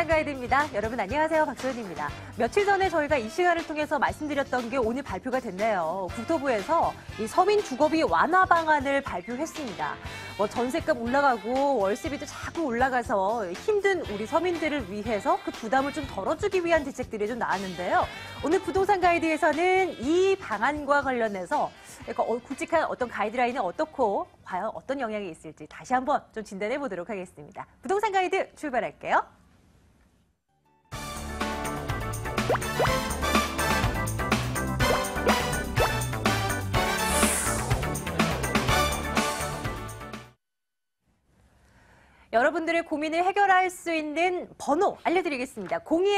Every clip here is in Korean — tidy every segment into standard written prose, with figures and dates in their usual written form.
부동산 가이드입니다. 여러분 안녕하세요. 박소연입니다. 며칠 전에 저희가 이 시간을 통해서 말씀드렸던 게 오늘 발표가 됐네요. 국토부에서 이 서민 주거비 완화 방안을 발표했습니다. 전세값 올라가고 월세비도 자꾸 올라가서 힘든 우리 서민들을 위해서 그 부담을 좀 덜어주기 위한 대책들이 좀 나왔는데요. 오늘 부동산 가이드에서는 이 방안과 관련해서 굵직한 어떤 가이드라인은 어떻고 과연 어떤 영향이 있을지 다시 한번 좀 진단해 보도록 하겠습니다. 부동산 가이드 출발할게요. 여러분들의 고민을 해결할 수 있는 번호 알려드리겠습니다.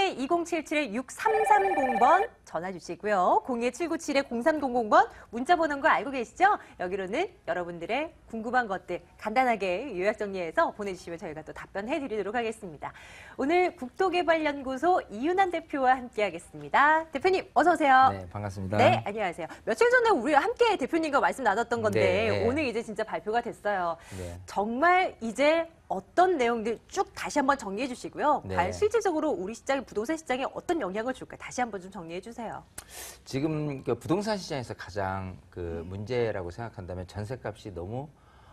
02-2077-6330번 전화 주시고요. 02-797-0300번 문자 번호인 거 알고 계시죠? 여기로는 여러분들의 궁금한 것들 간단하게 요약 정리해서 보내주시면 저희가 또 답변해 드리도록 하겠습니다. 오늘 국토개발연구소 이윤환 대표와 함께하겠습니다. 대표님 어서 오세요. 네, 반갑습니다. 네, 안녕하세요. 며칠 전에 우리 함께 대표님과 말씀 나눴던 건데 네. 오늘 이제 진짜 발표가 됐어요. 네. 정말 이제 어떤 내용들 쭉 다시 한번 정리해 주시고요. 네. 과연 실질적으로 우리 시장, 부동산 시장에 어떤 영향을 줄까 다시 한번 좀 정리해 주세요. 지금 그 부동산 시장에서 가장 그 문제라고 생각한다면 전세값이 너무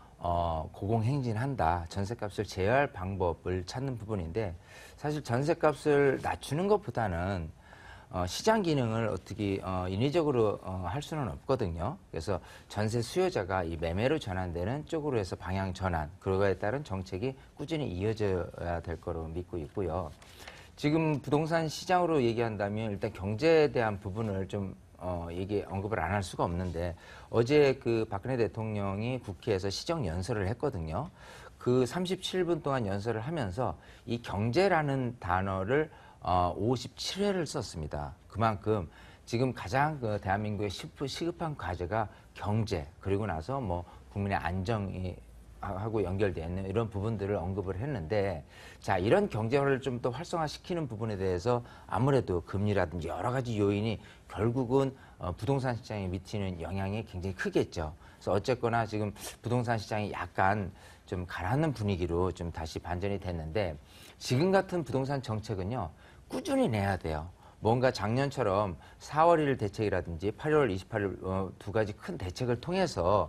고공행진한다. 전세값을 제어할 방법을 찾는 부분인데 사실 전세값을 낮추는 것보다는 시장 기능을 어떻게 인위적으로 할 수는 없거든요. 그래서 전세 수요자가 이 매매로 전환되는 쪽으로 해서 방향 전환, 그거에 따른 정책이 꾸준히 이어져야 될 거로 믿고 있고요. 지금 부동산 시장으로 얘기한다면 일단 경제에 대한 부분을 좀 언급을 안 할 수가 없는데 어제 그 박근혜 대통령이 국회에서 시정 연설을 했거든요. 그 37분 동안 연설을 하면서 이 경제라는 단어를 57회를 썼습니다. 그만큼 지금 가장 그 대한민국의 시급한 과제가 경제, 그리고 나서 뭐 국민의 안정이 하고 연결되어 있는 이런 부분들을 언급을 했는데, 자, 이런 경제를 좀 더 활성화시키는 부분에 대해서 아무래도 금리라든지 여러 가지 요인이 결국은 부동산 시장에 미치는 영향이 굉장히 크겠죠. 그래서 어쨌거나 지금 부동산 시장이 약간 좀 가라앉는 분위기로 좀 다시 반전이 됐는데, 지금 같은 부동산 정책은요, 꾸준히 내야 돼요. 뭔가 작년처럼 4월 1일 대책이라든지 8월 28일 두 가지 큰 대책을 통해서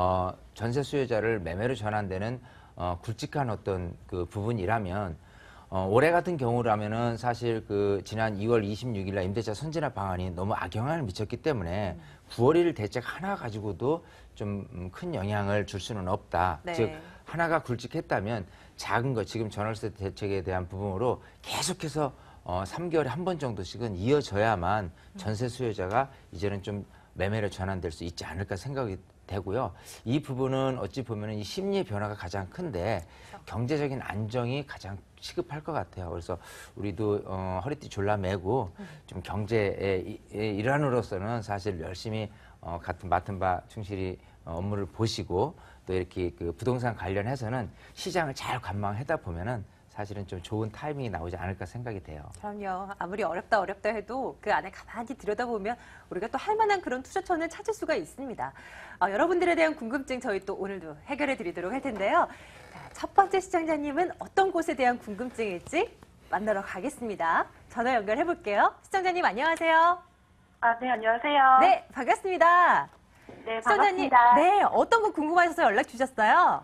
전세 수요자를 매매로 전환되는 굵직한 어떤 그 부분이라면 올해 같은 경우라면은 사실 그 지난 2월 26일 날 임대차 선진화 방안이 너무 악영향을 미쳤기 때문에 9월 1일 대책 하나 가지고도 좀 큰 영향을 줄 수는 없다. 네. 즉 하나가 굵직했다면 작은 거 지금 전월세 대책에 대한 부분으로 계속해서 3개월에 한 번 정도씩은 이어져야만 전세 수요자가 이제는 좀 매매로 전환될 수 있지 않을까 생각이 되고요. 이 부분은 어찌 보면 이 심리의 변화가 가장 큰데 경제적인 안정이 가장 시급할 것 같아요. 그래서 우리도 허리띠 졸라매고 좀 경제의 일환으로서는 사실 열심히 맡은 바 충실히 업무를 보시고 또 이렇게 그 부동산 관련해서는 시장을 잘 관망하다 보면은 사실은 좀 좋은 타이밍이 나오지 않을까 생각이 돼요. 그럼요. 아무리 어렵다 해도 그 안에 가만히 들여다보면 우리가 또 할 만한 그런 투자처는 찾을 수가 있습니다. 여러분들에 대한 궁금증 저희 또 오늘도 해결해 드리도록 할 텐데요. 자, 첫 번째 시청자님은 어떤 곳에 대한 궁금증일지 만나러 가겠습니다. 전화 연결해 볼게요. 시청자님 안녕하세요. 네, 안녕하세요. 네, 반갑습니다. 네, 시청자님, 반갑습니다. 네, 어떤 거 궁금하셔서 연락 주셨어요?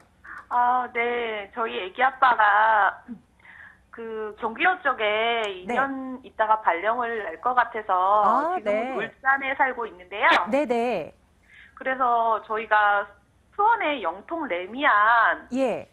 네, 저희 애기 아빠가 그 경기도 쪽에 2년 있다가 발령을 날 것 같아서 지금은 울산에 살고 있는데요. 네네. 그래서 저희가 수원의 영통 레미안 예.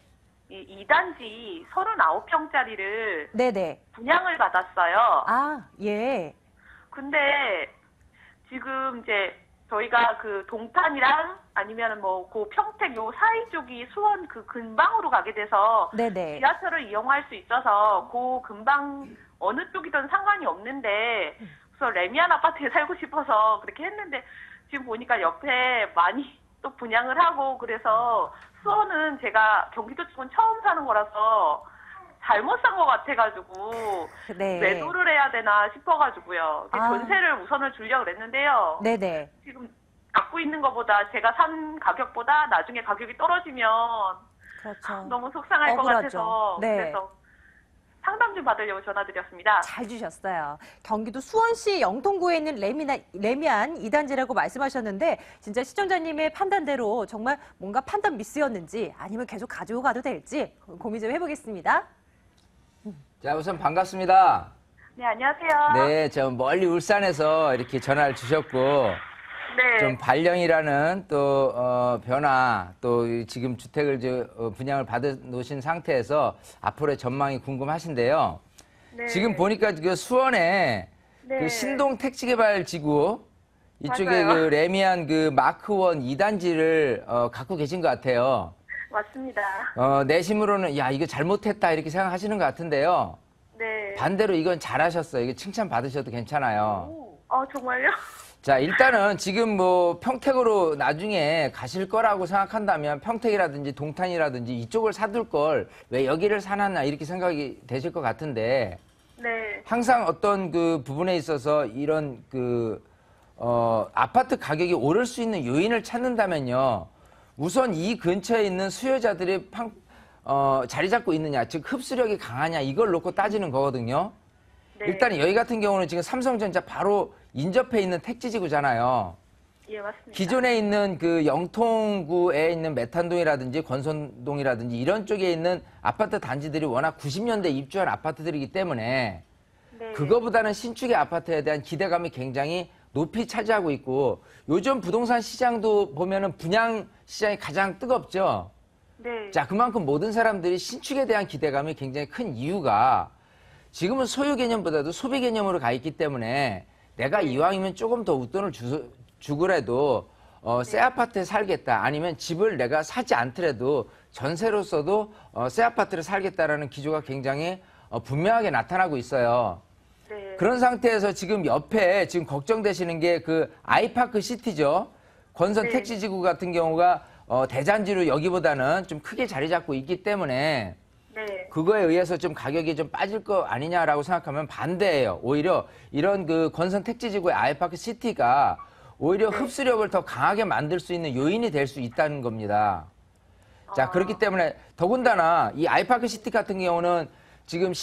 2단지 39평짜리를 네네. 분양을 받았어요. 예. 근데 지금 이제 저희가 그 동탄이랑 아니면 뭐 그 평택 요 사이 쪽이 수원 그 근방으로 가게 돼서 네네. 지하철을 이용할 수 있어서 그 근방 어느 쪽이든 상관이 없는데 그래서 레미안 아파트에 살고 싶어서 그렇게 했는데 지금 보니까 옆에 많이 또 분양을 하고 그래서 수원은 제가 경기도 쪽은 처음 사는 거라서 잘못 산 것 같아가지고 네. 매도를 해야 되나 싶어가지고요. 전세를 우선을 주려고 그랬는데요. 네네. 지금 갖고 있는 것보다 제가 산 가격보다 나중에 가격이 떨어지면 그렇죠. 너무 속상할 것 억울하죠. 같아서 네. 그래서 상담 좀 받으려고 전화드렸습니다. 잘 주셨어요. 경기도 수원시 영통구에 있는 레미안 2단지라고 말씀하셨는데 진짜 시청자님의 판단대로 정말 뭔가 판단 미스였는지 아니면 계속 가지고 가도 될지 고민 좀 해보겠습니다. 자, 우선 반갑습니다. 네, 안녕하세요. 네, 저 멀리 울산에서 이렇게 전화를 주셨고, 네. 좀 발령이라는 또 변화, 또 지금 주택을 분양을 받아 놓으신 상태에서 앞으로의 전망이 궁금하신데요. 네. 지금 보니까 그 수원에 네. 그 신동 택지개발지구 이쪽에 맞아요. 그 레미안 그 마크원 2단지를 갖고 계신 것 같아요. 맞습니다. 내심으로는 야, 이거 잘못했다 이렇게 생각하시는 것 같은데요. 네. 반대로 이건 잘하셨어요. 이게 칭찬 받으셔도 괜찮아요. 정말요? 자, 일단은 지금 뭐 평택으로 나중에 가실 거라고 생각한다면 평택이라든지 동탄이라든지 이쪽을 사둘 걸 왜 여기를 사놨나 이렇게 생각이 되실 것 같은데 네. 항상 어떤 그 부분에 있어서 이런 아파트 가격이 오를 수 있는 요인을 찾는다면요. 우선 이 근처에 있는 수요자들이 자리 잡고 있느냐, 즉 흡수력이 강하냐 이걸 놓고 따지는 거거든요. 네. 일단 여기 같은 경우는 지금 삼성전자 바로 인접해 있는 택지지구잖아요. 예, 맞습니다. 기존에 있는 그 영통구에 있는 메탄동이라든지 권선동이라든지 이런 쪽에 있는 아파트 단지들이 워낙 90년대 입주한 아파트들이기 때문에 네. 그거보다는 신축의 아파트에 대한 기대감이 굉장히 높이 차지하고 있고 요즘 부동산 시장도 보면은 분양 시장이 가장 뜨겁죠. 네. 자, 그만큼 모든 사람들이 신축에 대한 기대감이 굉장히 큰 이유가 지금은 소유 개념보다도 소비 개념으로 가 있기 때문에 내가 이왕이면 조금 더 웃돈을 주고라도 새 아파트에 살겠다. 아니면 집을 내가 사지 않더라도 전세로서도 새 아파트를 살겠다라는 기조가 굉장히 분명하게 나타나고 있어요. 네. 그런 상태에서 지금 옆에 지금 걱정되시는 게 그 아이파크 시티죠. 권선 네. 택지지구 같은 경우가 대잔지로 여기보다는 좀 크게 자리 잡고 있기 때문에 네. 그거에 의해서 좀 가격이 좀 빠질 거 아니냐라고 생각하면 반대예요. 오히려 이런 그 권선 택지지구의 아이파크 시티가 오히려 흡수력을 더 강하게 만들 수 있는 요인이 될 수 있다는 겁니다. 자, 그렇기 때문에 더군다나 이 아이파크 시티 같은 경우는 지금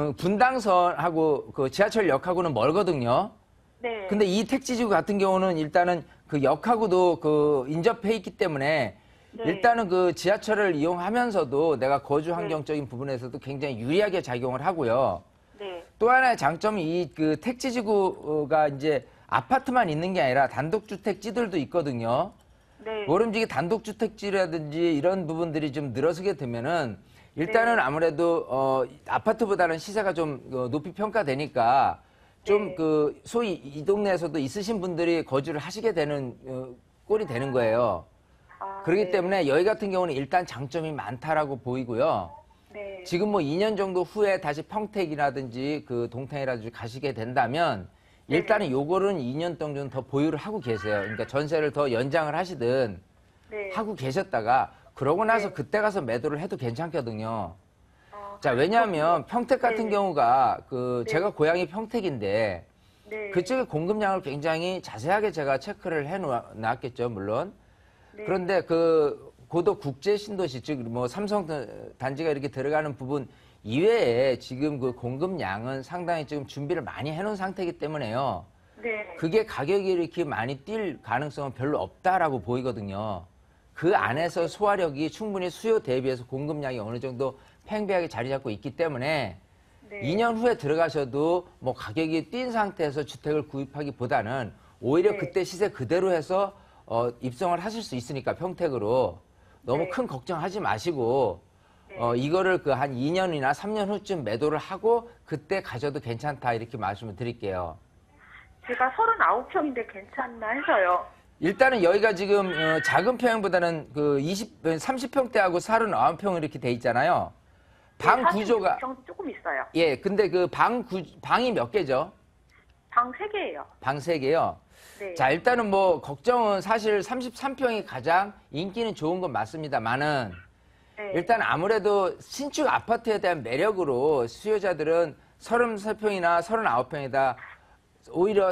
분당선하고 그 지하철역하고는 멀거든요. 네. 근데 이 택지지구 같은 경우는 일단은 그 역하고도 그 인접해 있기 때문에 네. 일단은 그 지하철을 이용하면서도 내가 거주 환경적인 부분에서도 굉장히 유리하게 작용을 하고요. 네. 또 하나의 장점이 이 그 택지지구가 이제 아파트만 있는 게 아니라 단독주택지들도 있거든요. 네. 모름지기 단독주택지라든지 이런 부분들이 좀 늘어서게 되면은 일단은 아무래도 아파트보다는 시세가 좀 높이 평가되니까 좀 네. 그 소위 이 동네에서도 있으신 분들이 거주를 하시게 되는 꼴이 되는 거예요. 그렇기 네. 때문에 여기 같은 경우는 일단 장점이 많다라고 보이고요. 네. 지금 뭐 2년 정도 후에 다시 평택이라든지 그 동탄이라든지 가시게 된다면 일단은 요거는 2년 정도는 더 보유를 하고 계세요. 그러니까 전세를 더 연장을 하시든 네. 하고 계셨다가 그러고 나서 네. 그때 가서 매도를 해도 괜찮거든요. 자, 왜냐하면 평택 같은 네. 경우가 그 네. 제가 고향이 평택인데 네. 그쪽의 공급량을 굉장히 자세하게 제가 체크를 해 놨겠죠, 물론. 네. 그런데 그 고도 국제 신도시, 즉 뭐 삼성 단지가 이렇게 들어가는 부분 이외에 지금 그 공급량은 상당히 지금 준비를 많이 해놓은 상태이기 때문에요. 네. 그게 가격이 이렇게 많이 뛸 가능성은 별로 없다라고 보이거든요. 그 안에서 소화력이 충분히 수요 대비해서 공급량이 어느 정도 팽배하게 자리 잡고 있기 때문에 네. 2년 후에 들어가셔도 뭐 가격이 뛴 상태에서 주택을 구입하기보다는 오히려 네. 그때 시세 그대로 해서 입성을 하실 수 있으니까 평택으로 너무 네. 큰 걱정하지 마시고 이거를 그 한 2년이나 3년 후쯤 매도를 하고 그때 가셔도 괜찮다 이렇게 말씀을 드릴게요. 제가 39평인데 괜찮나 해서요. 일단은 여기가 지금 작은 평보다는 그 30평대하고 39평 이렇게 돼 있잖아요. 방 구조가 46평 조금 있어요. 예, 근데 그 방이 몇 개죠? 방 3개예요. 방 3개요. 네. 자, 일단은 뭐 걱정은 사실 33평이 가장 인기는 좋은 건 맞습니다만은 네. 일단 아무래도 신축 아파트에 대한 매력으로 수요자들은 33평이나 39평이다 오히려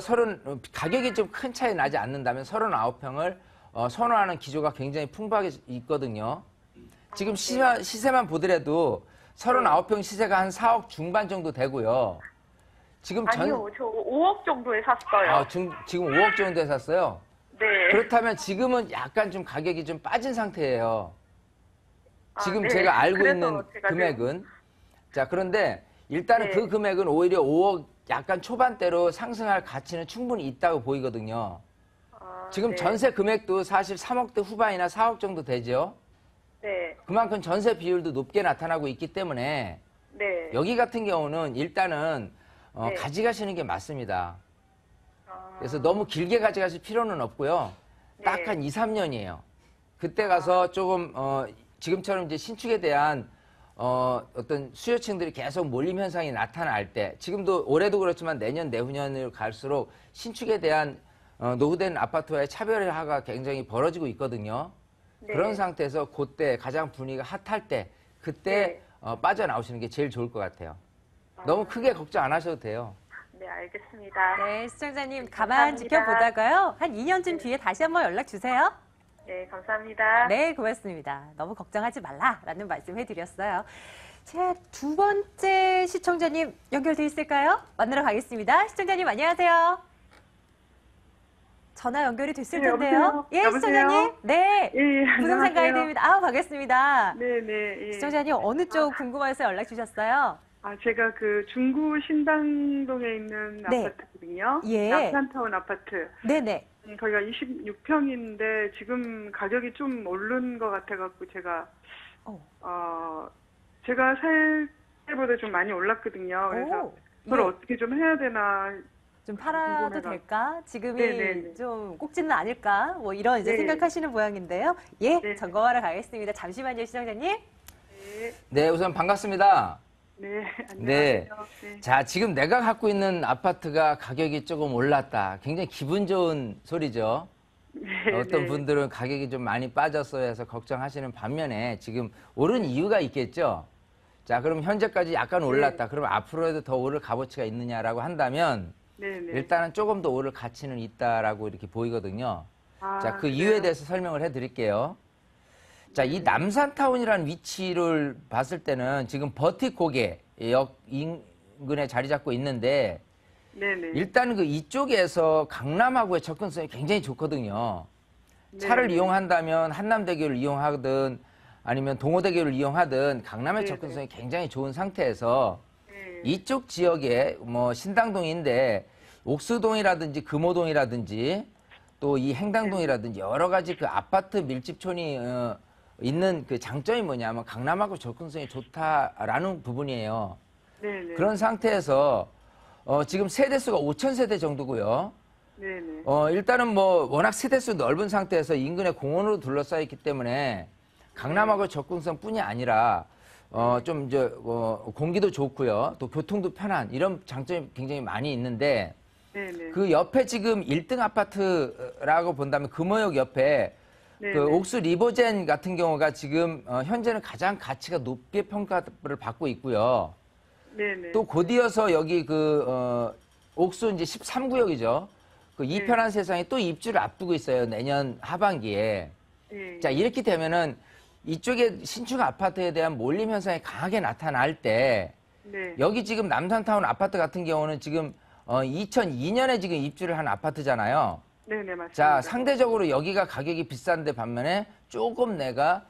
가격이 좀 큰 차이 나지 않는다면 39평을 선호하는 기조가 굉장히 풍부하게 있거든요. 지금 시세만 보더라도 39평 시세가 한 4억 중반 정도 되고요. 지금 아니요, 저 5억 정도에 샀어요. 지금 5억 정도에 샀어요. 네. 그렇다면 지금은 약간 좀 가격이 좀 빠진 상태예요. 지금 네. 제가 알고 그래서 있는 제가 금액은. 자, 그런데 일단은 네. 그 금액은 오히려 5억 약간 초반대로 상승할 가치는 충분히 있다고 보이거든요. 지금 네. 전세 금액도 사실 3억대 후반이나 4억 정도 되죠. 네. 그만큼 전세 비율도 높게 나타나고 있기 때문에 네. 여기 같은 경우는 일단은 네. 가져가시는 게 맞습니다. 아, 그래서 너무 길게 가져가실 필요는 없고요. 딱 네. 한 2, 3년이에요. 그때 가서 조금 지금처럼 이제 신축에 대한 어떤 수요층들이 계속 몰림 현상이 나타날 때, 지금도 올해도 그렇지만 내년, 내후년을 갈수록 신축에 대한 노후된 아파트와의 차별화가 굉장히 벌어지고 있거든요. 네. 그런 상태에서 그때 가장 분위기가 핫할 때, 그때 빠져나오시는 게 제일 좋을 것 같아요. 너무 크게 걱정 안 하셔도 돼요. 네, 알겠습니다. 네, 시청자님 가만 감사합니다. 지켜보다가요. 한 2년쯤 뒤에 다시 한번 연락 주세요. 네, 감사합니다. 네, 고맙습니다. 너무 걱정하지 말라라는 말씀 해드렸어요. 제 두 번째 시청자님 연결돼 있을까요? 만나러 가겠습니다. 시청자님 안녕하세요. 전화 연결이 됐을 네, 텐데요. 여보세요? 예, 여보세요? 시청자님. 네. 예, 부동산 안녕하세요. 가이드입니다. 아우, 반갑습니다. 네네. 예. 시청자님 어느 쪽 궁금해서 연락 주셨어요? 제가 그 중구 신당동에 있는 네. 아파트거든요. 예. 남산타운 아파트. 네네. 거기가 26평인데 지금 가격이 좀 오른 것 같아갖고 제가 제가 살 때보다 좀 많이 올랐거든요. 그래서 그걸 예. 어떻게 좀 해야 되나. 좀 팔아도 궁금해가. 될까? 지금이 네네네. 좀 꼭지는 않을까? 뭐 이런 이제 네. 생각하시는 모양인데요. 예, 네. 점검하러 가겠습니다. 잠시만요, 시청자님. 네, 네, 우선 반갑습니다. 네, 네. 안녕하세요. 네. 자, 지금 내가 갖고 있는 아파트가 가격이 조금 올랐다. 굉장히 기분 좋은 소리죠. 네, 어떤 네. 분들은 가격이 좀 많이 빠졌어요 해서 걱정하시는 반면에 지금 오른 이유가 있겠죠. 자, 그럼 현재까지 약간 올랐다. 그럼 앞으로도 더 오를 값어치가 있느냐라고 한다면 네네. 일단은 조금 더 오를 가치는 있다라고 이렇게 보이거든요. 자, 그 그래요? 이유에 대해서 설명을 해드릴게요. 자, 이 남산타운이라는 위치를 봤을 때는 지금 버티고개 역 인근에 자리 잡고 있는데 네네. 일단 그 이쪽에서 강남하고의 접근성이 굉장히 좋거든요. 차를 네네. 이용한다면 한남대교를 이용하든 아니면 동호대교를 이용하든 강남의 네네. 접근성이 굉장히 좋은 상태에서 네. 이쪽 지역에 뭐 신당동인데 옥수동이라든지 금호동이라든지 또 이 행당동이라든지 여러 가지 그 아파트 밀집촌이 있는 그 장점이 뭐냐면 강남하고 접근성이 좋다라는 부분이에요. 네네. 그런 상태에서 지금 세대수가 5,000세대 정도고요. 네네. 일단은 뭐 워낙 세대수 넓은 상태에서 인근에 공원으로 둘러싸여 있기 때문에 강남하고 접근성뿐이 아니라 좀 이제 공기도 좋고요. 또 교통도 편한 이런 장점이 굉장히 많이 있는데 네네. 그 옆에 지금 1등 아파트라고 본다면 금호역 옆에 네네. 그 옥수 리버젠 같은 경우가 지금 현재는 가장 가치가 높게 평가를 받고 있고요. 네네. 또 곧이어서 여기 그 옥수 이제 13구역이죠. 그 이편한 세상이 또 입주를 앞두고 있어요. 내년 하반기에. 예. 자, 이렇게 되면은 이쪽에 신축 아파트에 대한 몰림 현상이 강하게 나타날 때 네. 여기 지금 남산타운 아파트 같은 경우는 지금 2002년에 지금 입주를 한 아파트잖아요. 네네, 맞습니다. 자, 상대적으로 여기가 가격이 비싼데 반면에 조금 내가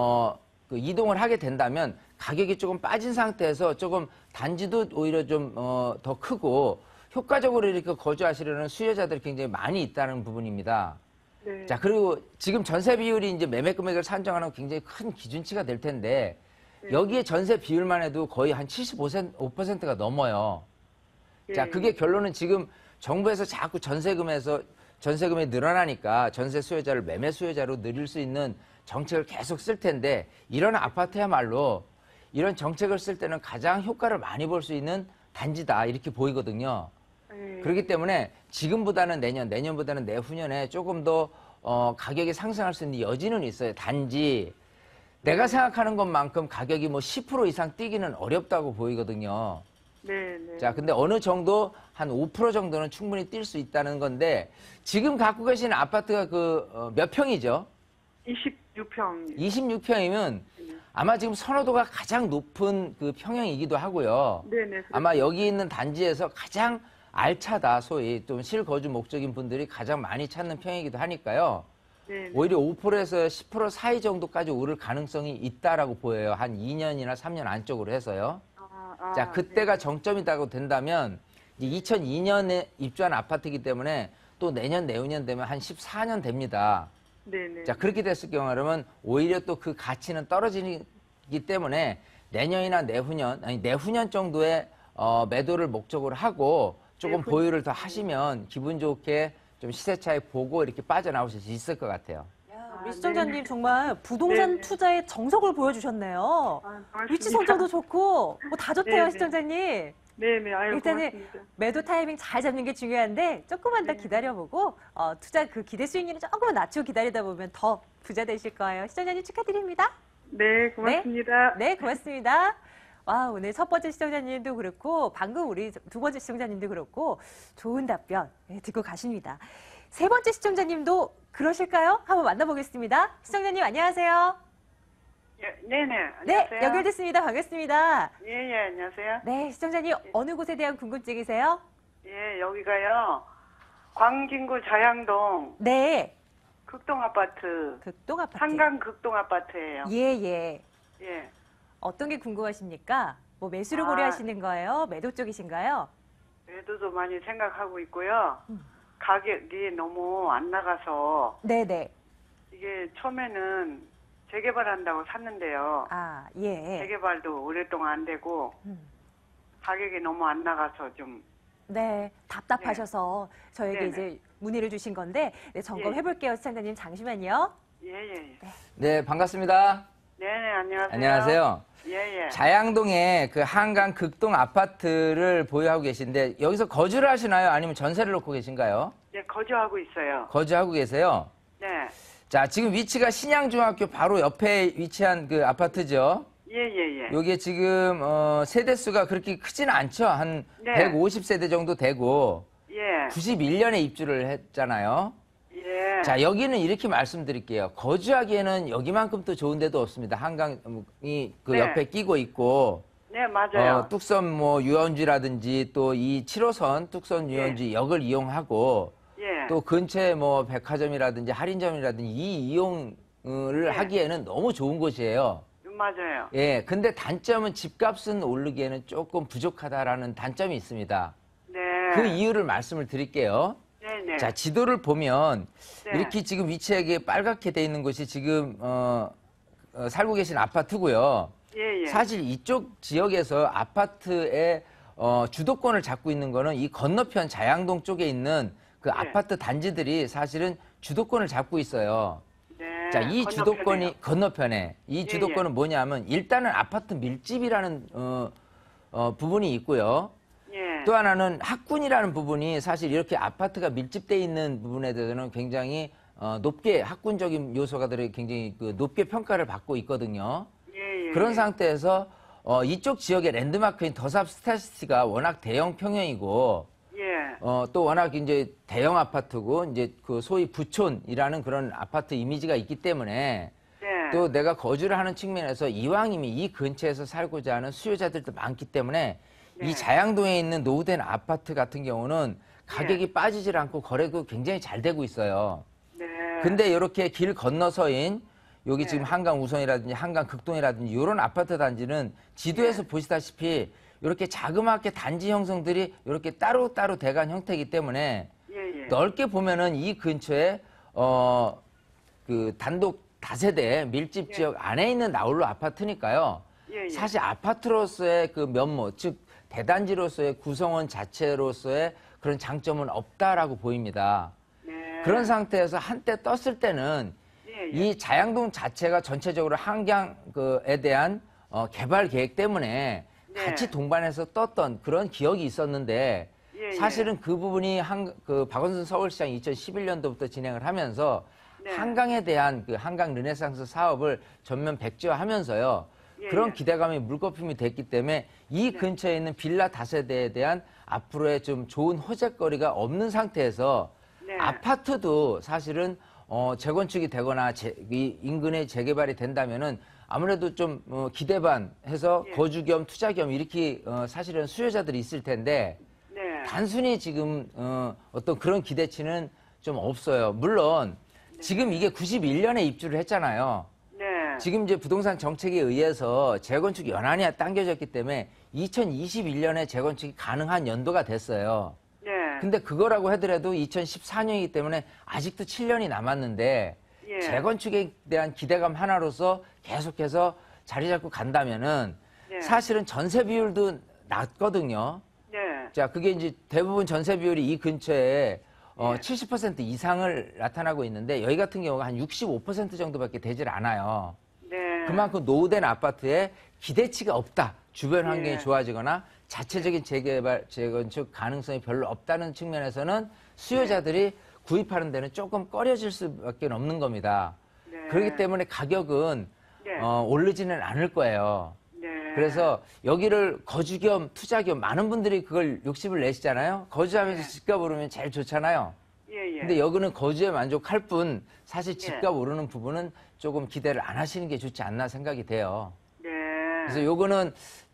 그 이동을 하게 된다면 가격이 조금 빠진 상태에서 조금 단지도 오히려 좀 더 크고 효과적으로 이렇게 거주하시려는 수요자들이 굉장히 많이 있다는 부분입니다. 네. 자, 그리고 지금 전세 비율이 이제 매매 금액을 산정하는 굉장히 큰 기준치가 될 텐데 여기에 전세 비율만 해도 거의 한 75%가 넘어요. 자, 예. 그게 결론은 지금 정부에서 자꾸 전세금이 늘어나니까 전세 수요자를 매매 수요자로 늘릴 수 있는 정책을 계속 쓸 텐데 이런 아파트야말로 이런 정책을 쓸 때는 가장 효과를 많이 볼 수 있는 단지다 이렇게 보이거든요. 예. 그렇기 때문에 지금보다는 내년보다는 내후년에 조금 더 가격이 상승할 수 있는 여지는 있어요. 단지 내가 생각하는 것만큼 가격이 뭐 10% 이상 뛰기는 어렵다고 보이거든요. 네네. 자, 근데 어느 정도 한 5% 정도는 충분히 뛸 수 있다는 건데 지금 갖고 계시는 아파트가 그 몇 평이죠? 26평. 26평이면 아마 지금 선호도가 가장 높은 그 평형이기도 하고요. 네네. 아마 여기 있는 단지에서 가장 알차다, 소위 좀 실거주 목적인 분들이 가장 많이 찾는 평이기도 하니까요. 네네. 오히려 5%에서 10% 사이 정도까지 오를 가능성이 있다라고 보여요. 한 2년이나 3년 안쪽으로 해서요. 자, 그때가 정점이라고 된다면 2002년에 입주한 아파트이기 때문에 또 내년, 내후년 되면 한 14년 됩니다. 네네. 자, 그렇게 됐을 경우라면 오히려 또 그 가치는 떨어지기 때문에 내년이나 내후년, 아니 내후년 정도의 매도를 목적으로 하고 조금 보유를 더 하시면 기분 좋게 좀 시세 차익 보고 이렇게 빠져나오실 수 있을 것 같아요. 우리 시청자님 정말 부동산 네. 투자의 정석을 보여주셨네요. 고맙습니다. 위치 선정도 좋고 뭐 다 좋대요, 네네. 시청자님. 네네. 아유, 일단은 고맙습니다. 매도 타이밍 잘 잡는 게 중요한데 조금만 더 기다려보고 투자 그 기대 수익률을 조금만 낮추고 기다리다 보면 더 부자 되실 거예요. 시청자님 축하드립니다. 네, 고맙습니다. 네, 고맙습니다. 와, 오늘 첫 번째 시청자님도 그렇고 방금 우리 두 번째 시청자님도 그렇고 좋은 답변 듣고 가십니다. 세 번째 시청자님도 그러실까요? 한번 만나보겠습니다. 시청자님 안녕하세요. 네네. 네, 안녕하세요. 연결됐습니다. 반갑습니다. 예, 안녕하세요. 네, 시청자님 어느 곳에 대한 궁금증이세요? 예, 여기가요. 광진구 자양동 네, 극동 아파트, 극동 아파트. 한강 극동 아파트예요. 예, 예. 예. 어떤 게 궁금하십니까? 뭐 매수를 아. 고려하시는 거예요? 매도 쪽이신가요? 매도도 많이 생각하고 있고요. 음. 가격이 너무 안 나가서 네네. 이게 처음에는 재개발한다고 샀는데요. 아, 예. 재개발도 오랫동안 안 되고 음. 가격이 너무 안 나가서 좀 네, 답답하셔서 저에게 네네. 이제 문의를 주신 건데 네, 점검해 예. 볼게요, 시청자님. 잠시만요. 예. 네, 반갑습니다. 네네, 안녕하세요. 안녕하세요. 예. 자양동에 그 한강 극동 아파트를 보유하고 계신데 여기서 거주를 하시나요? 아니면 전세를 놓고 계신가요? 예, 거주하고 있어요. 거주하고 계세요. 네. 자, 지금 위치가 신양중학교 바로 옆에 위치한 그 아파트죠. 예. 여기에 지금 세대수가 그렇게 크지는 않죠. 한 네. 150세대 정도 되고 예. 91년에 입주를 했잖아요. 예. 자, 여기는 이렇게 말씀드릴게요. 거주하기에는 여기만큼 또 좋은 데도 없습니다. 한강이 그 네. 옆에 끼고 있고 네, 맞아요. 뚝섬 뭐 유원지라든지 또 이 7호선 뚝섬 유원지 역을 이용하고 예. 또 근처에 뭐 백화점이라든지 할인점이라든지 이 이용을 네. 하기에는 너무 좋은 곳이에요. 맞아요. 예, 근데 단점은 집값은 오르기에는 조금 부족하다라는 단점이 있습니다. 네. 그 이유를 말씀을 드릴게요. 네네. 자, 지도를 보면 네. 이렇게 지금 위치하게 빨갛게 돼 있는 곳이 지금 살고 계신 아파트고요. 예. 사실 이쪽 지역에서 아파트의 주도권을 잡고 있는 거는 이 건너편 자양동 쪽에 있는 그 아파트 단지들이 사실은 주도권을 잡고 있어요. 네. 자, 이 주도권이 건너편에 이 예, 주도권은 뭐냐면 일단은 아파트 밀집이라는 부분이 있고요. 예. 또 하나는 학군이라는 부분이 사실 이렇게 아파트가 밀집돼 있는 부분에 대해서는 굉장히 높게 학군적인 요소가 들어 굉장히 그 높게 평가를 받고 있거든요. 예. 그런 상태에서 이쪽 지역의 랜드마크인 더삽 스타시티가 워낙 대형 평형이고 예. 또 워낙 이제 대형 아파트고 이제 그 소위 부촌이라는 그런 아파트 이미지가 있기 때문에 네. 또 내가 거주를 하는 측면에서 이왕이면 이 근처에서 살고자 하는 수요자들도 많기 때문에 네. 이 자양동에 있는 노후된 아파트 같은 경우는 가격이 빠지질 않고 거래도 굉장히 잘 되고 있어요. 네. 근데 이렇게 길 건너서인 여기 네. 지금 한강 우선이라든지 한강 극동이라든지 이런 아파트 단지는 지도에서 네. 보시다시피 이렇게 자그맣게 단지 형성들이 이렇게 따로따로 돼간 형태이기 때문에 예. 넓게 보면은 이 근처에 그 단독 다세대 밀집 지역 안에 있는 나홀로 아파트니까요. 예. 사실 아파트로서의 그 면모, 즉 대단지로서의 구성원 자체로서의 그런 장점은 없다라고 보입니다. 네. 그런 상태에서 한때 떴을 때는 예. 이 자양동 자체가 전체적으로 한강에 대한 개발 계획 때문에 네. 같이 동반해서 떴던 그런 기억이 있었는데 예. 사실은 그 부분이 그 박원순 서울시장 2011년도부터 진행을 하면서 네. 한강에 대한 그 한강 르네상스 사업을 전면 백지화하면서요. 예. 그런 기대감이 물거품이 됐기 때문에 이 네. 근처에 있는 빌라 다세대에 대한 앞으로의 좀 좋은 호재거리가 없는 상태에서 네. 아파트도 사실은 재건축이 되거나 이 인근에 재개발이 된다면은 아무래도 좀 기대 반 해서 예. 거주 겸 투자 겸 이렇게 사실은 수요자들이 있을 텐데 네. 단순히 지금 어떤 그런 기대치는 좀 없어요. 물론 지금 이게 91년에 입주를 했잖아요. 네. 지금 이제 부동산 정책에 의해서 재건축 연한이 당겨졌기 때문에 2021년에 재건축이 가능한 연도가 됐어요. 네. 근데 그거라고 하더라도 2014년이기 때문에 아직도 7년이 남았는데 예. 재건축에 대한 기대감 하나로서 계속해서 자리 잡고 간다면은 네. 사실은 전세 비율도 낮거든요. 네. 자, 그게 이제 대부분 전세 비율이 이 근처에 70% 이상을 나타나고 있는데 여기 같은 경우가 한 65% 정도밖에 되질 않아요. 네. 그만큼 노후된 아파트에 기대치가 없다. 주변 환경이 예. 좋아지거나 자체적인 재개발, 재건축 가능성이 별로 없다는 측면에서는 수요자들이 구입하는 데는 조금 꺼려질 수밖에 없는 겁니다. 네. 그렇기 때문에 가격은 네. 오르지는 않을 거예요. 네. 그래서 여기를 거주 겸 투자 겸 많은 분들이 그걸 욕심을 내시잖아요. 거주하면서 네. 집값 오르면 제일 좋잖아요. 예, 예. 근데 여기는 거주에 만족할 뿐 사실 네. 집값 오르는 부분은 조금 기대를 안 하시는 게 좋지 않나 생각이 돼요. 네. 그래서 요거는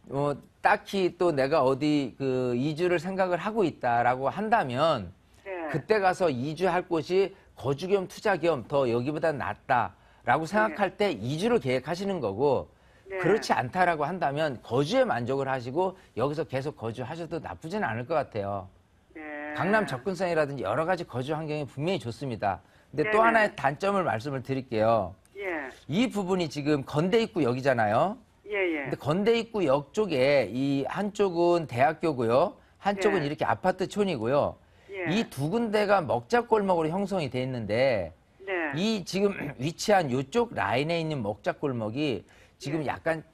딱히 또 내가 어디 그 이주를 생각을 하고 있다라고 한다면 네. 그때 가서 이주할 곳이 거주 겸 투자 겸 더 여기보다 낫다라고 생각할 때 이주를 계획하시는 거고 네. 그렇지 않다라고 한다면 거주에 만족을 하시고 여기서 계속 거주하셔도 나쁘지는 않을 것 같아요. 네. 강남 접근성이라든지 여러 가지 거주 환경이 분명히 좋습니다. 근데 또 네네. 하나의 단점을 말씀을 드릴게요. 예. 이 부분이 지금 건대 입구 역이잖아요. 예, 예. 근데 건대 입구 역 쪽에 이 한쪽은 대학교고요. 한쪽은 네. 이렇게 아파트촌이고요. 예. 이 두 군데가 먹자골목으로 형성이 돼 있는데 네. 이 지금 위치한 이쪽 라인에 있는 먹자골목이 지금 예. 약간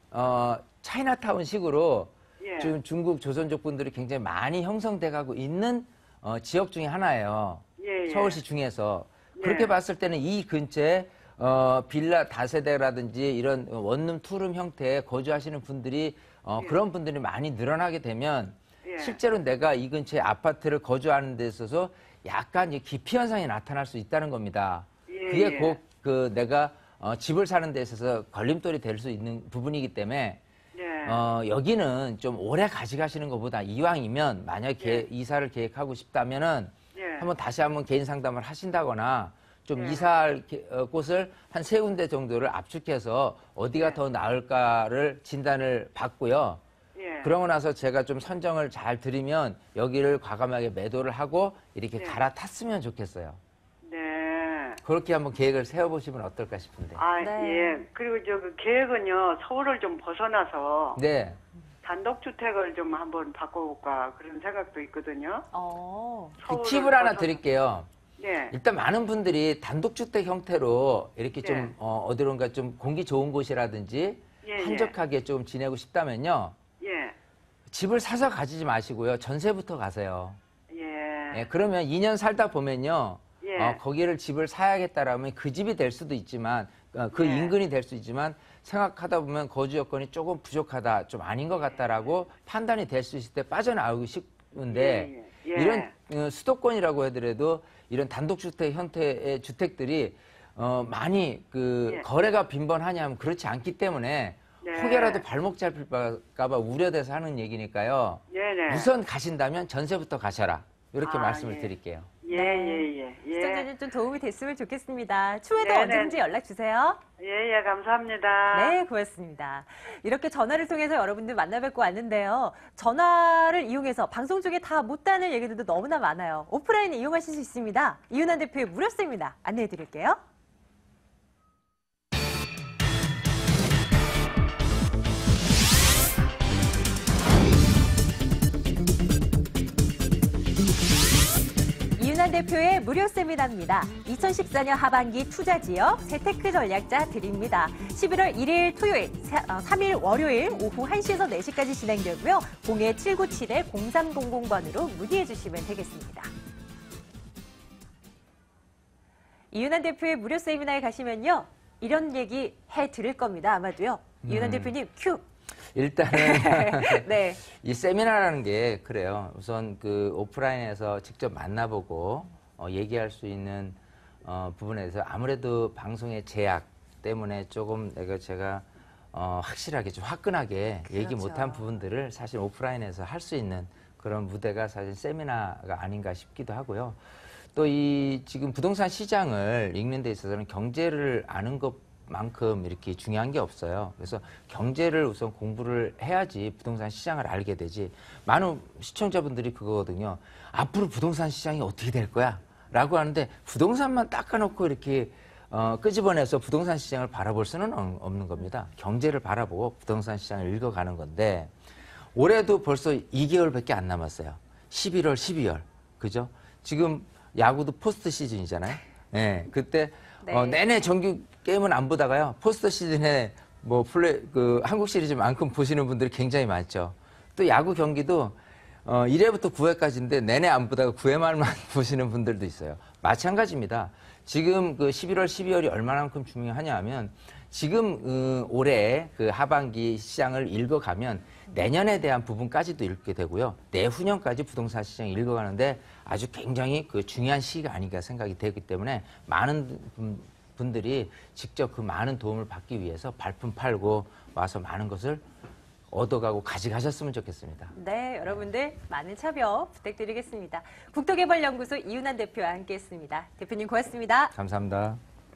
차이나타운 식으로 예. 지금 중국 조선족 분들이 굉장히 많이 형성돼 가고 있는 지역 중에 하나예요. 예, 예. 서울시 중에서. 네. 그렇게 봤을 때는 이 근처에 빌라 다세대라든지 이런 원룸 투룸 형태의 거주하시는 분들이 예. 그런 분들이 많이 늘어나게 되면 예. 실제로 내가 이 근처에 아파트를 거주하는 데 있어서 약간 이 기피 현상이 나타날 수 있다는 겁니다. 예, 그게 예. 곧 그 내가 집을 사는 데 있어서 걸림돌이 될 수 있는 부분이기 때문에 네. 여기는 좀 오래 가져가시는 것보다 이왕이면 만약에 이사를 계획하고 싶다면은 예. 한번 다시 한번 개인 상담을 하신다거나 좀 네. 이사할 곳을 한 3군데 정도를 압축해서 어디가 네. 더 나을까를 진단을 받고요. 예. 그러고 나서 제가 좀 선정을 잘 드리면 여기를 과감하게 매도를 하고 이렇게 네. 갈아탔으면 좋겠어요. 네. 그렇게 한번 계획을 세워보시면 어떨까 싶은데. 아, 네. 예. 그리고 그 계획은요, 서울을 좀 벗어나서 네. 단독주택을 좀 한번 바꿔볼까 그런 생각도 있거든요. 그 서울을 팁을 하나 벗어나- 드릴게요. 네. 일단 많은 분들이 단독주택 형태로 이렇게 네. 좀 어디론가 좀 공기 좋은 곳이라든지 예, 예. 한적하게 좀 지내고 싶다면요. 예. 집을 사서 가지지 마시고요. 전세부터 가세요. 예. 예, 그러면 2년 살다 보면요. 예. 거기를 집을 사야겠다라면 그 집이 될 수도 있지만 그 네. 인근이 될 수 있지만 생각하다 보면 거주 여건이 조금 부족하다, 좀 아닌 것 같다라고 판단이 될 수 있을 때 빠져나오기 쉽은데 예, 예. 이런 수도권이라고 하더라도 이런 단독주택 형태의 주택들이 많이 그 예. 거래가 빈번하냐 하면 그렇지 않기 때문에 네. 혹여라도 발목 잡힐까봐 우려돼서 하는 얘기니까요. 네네. 우선 가신다면 전세부터 가셔라. 이렇게 아, 말씀을 예. 드릴게요. 예, 예, 예. 예. 시청자님 좀 도움이 됐으면 좋겠습니다. 추후에도 네네. 언제든지 연락 주세요. 예, 예, 감사합니다. 네, 고맙습니다. 이렇게 전화를 통해서 여러분들 만나뵙고 왔는데요. 전화를 이용해서 방송 중에 다 못다는 얘기들도 너무나 많아요. 오프라인에 이용하실 수 있습니다. 이윤환 대표의 무료 세미나 안내해 드릴게요. 이윤환 대표의 무료 세미나입니다. 2014년 하반기 투자 지역 재테크 전략자 드립니다. 11월 1일 토요일, 3일 월요일 오후 1시에서 4시까지 진행되고요. 02797-0300번으로 문의해 주시면 되겠습니다. 이윤환 대표의 무료 세미나에 가시면요. 이런 얘기 해 드릴 겁니다. 아마도요. 이윤환 대표님 큐. 일단은 네. 이 세미나라는 게 그래요. 우선 그 오프라인에서 직접 만나보고 얘기할 수 있는 부분에서 아무래도 방송의 제약 때문에 조금 제가 확실하게 좀 화끈하게 얘기 그렇죠. 못한 부분들을 사실 오프라인에서 할 수 있는 그런 무대가 사실 세미나가 아닌가 싶기도 하고요. 또 이 지금 부동산 시장을 읽는 데 있어서는 경제를 아는 것만큼 이렇게 중요한 게 없어요. 그래서 경제를 우선 공부를 해야지 부동산 시장을 알게 되지. 많은 시청자분들이 그거거든요. 앞으로 부동산 시장이 어떻게 될 거야? 라고 하는데 부동산만 닦아놓고 이렇게 끄집어내서 부동산 시장을 바라볼 수는 없는 겁니다. 경제를 바라보고 부동산 시장을 읽어가는 건데 올해도 벌써 2개월밖에 안 남았어요. 11월, 12월. 그죠? 지금 야구도 포스트 시즌이잖아요. 네, 그때 네. 내내 정규 게임은 안 보다가요. 포스트 시즌에 뭐 한국 시리즈만큼 보시는 분들이 굉장히 많죠. 또 야구 경기도 1회부터 9회까지인데 내내 안 보다가 9회 말만 보시는 분들도 있어요. 마찬가지입니다. 지금 그 11월, 12월이 얼마만큼 중요하냐 하면 지금 올해 그 하반기 시장을 읽어가면 내년에 대한 부분까지도 읽게 되고요. 내후년까지 부동산 시장을 읽어가는데 아주 굉장히 그 중요한 시기가 아닌가 생각이 되기 때문에 많은 분들이 직접 그 많은 도움을 받기 위해서 발품 팔고 와서 많은 것을 얻어가고 가져가셨으면 좋겠습니다. 네, 여러분들 많은 참여 부탁드리겠습니다. 국토개발연구소 이윤환 대표와 함께했습니다. 대표님 고맙습니다. 감사합니다.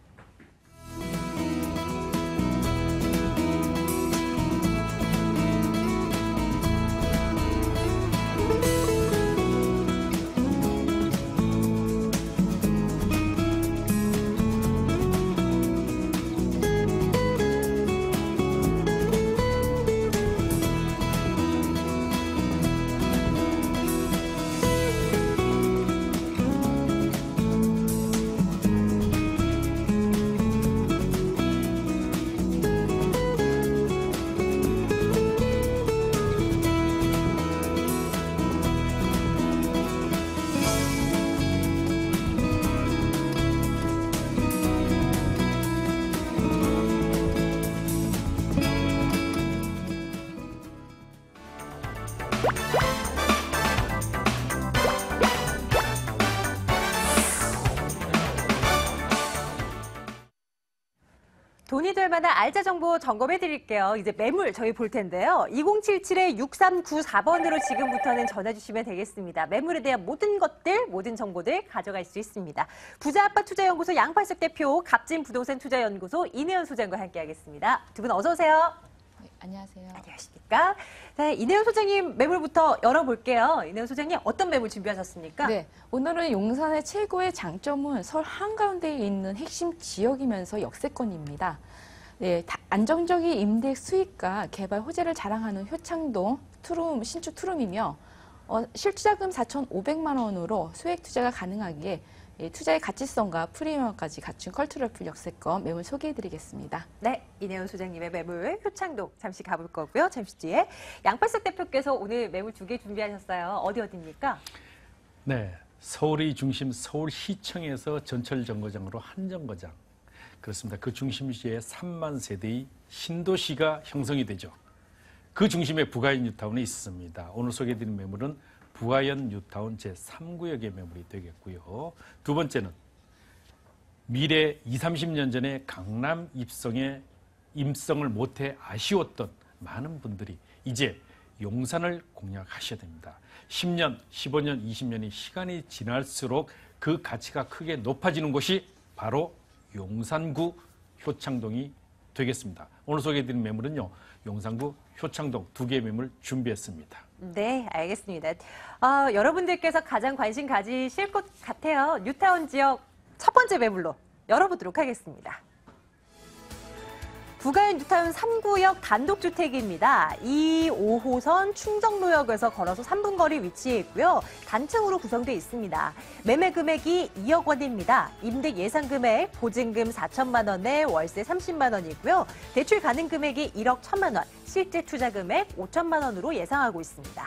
돈이 될 만한 알짜 정보 점검해 드릴게요. 이제 매물 저희 볼 텐데요. 2077-6394번으로 지금부터는 전화 주시면 되겠습니다. 매물에 대한 모든 것들, 모든 정보들 가져갈 수 있습니다. 부자아빠 투자연구소 양팔석 대표, 갑진 부동산 투자연구소 이내연 소장과 함께하겠습니다. 두 분 어서 오세요. 네, 안녕하세요. 안녕하십니까? 네, 이내연 소장님 매물부터 열어볼게요. 이내연 소장님 어떤 매물 준비하셨습니까? 네, 오늘은 용산의 최고의 장점은 서울 한가운데에 있는 핵심 지역이면서 역세권입니다. 네, 안정적인 임대 수익과 개발 호재를 자랑하는 효창동 신축 투룸이며 실투자금 4,500만 원으로 소액 투자가 가능하기에 투자의 가치성과 프리미엄까지 갖춘 컬투럴풀 역세권 매물 소개해드리겠습니다. 네, 이내연 소장님의 매물 효창동 잠시 가볼 거고요. 잠시 뒤에 양팔석 대표께서 오늘 매물 2개 준비하셨어요. 어디입니까? 네, 서울의 중심 서울시청에서 전철 정거장으로 한 정거장. 그렇습니다. 그 중심지에 3만 세대의 신도시가 형성이 되죠. 그 중심에 부가현 뉴타운이 있습니다. 오늘 소개해드린 매물은 부가현 뉴타운 제3구역의 매물이 되겠고요. 두 번째는 미래 20, 30년 전에 강남 입성을 못해 아쉬웠던 많은 분들이 이제 용산을 공략하셔야 됩니다. 10년, 15년, 20년이 시간이 지날수록 그 가치가 크게 높아지는 곳이 바로 용산구 효창동이 되겠습니다. 오늘 소개해드린 매물은요, 용산구 효창동 2개의 매물 준비했습니다. 네, 알겠습니다. 여러분들께서 가장 관심 가지실 것 같아요. 뉴타운 지역 첫 번째 매물로 열어보도록 하겠습니다. 부가현 뉴타운 3구역 단독주택입니다. 2, 5호선 충정로역에서 걸어서 3분 거리 위치해 있고요. 단층으로 구성되어 있습니다. 매매 금액이 2억 원입니다. 임대 예상 금액 보증금 4천만 원에 월세 30만 원이고요. 대출 가능 금액이 1억 1천만 원, 실제 투자 금액 5천만 원으로 예상하고 있습니다.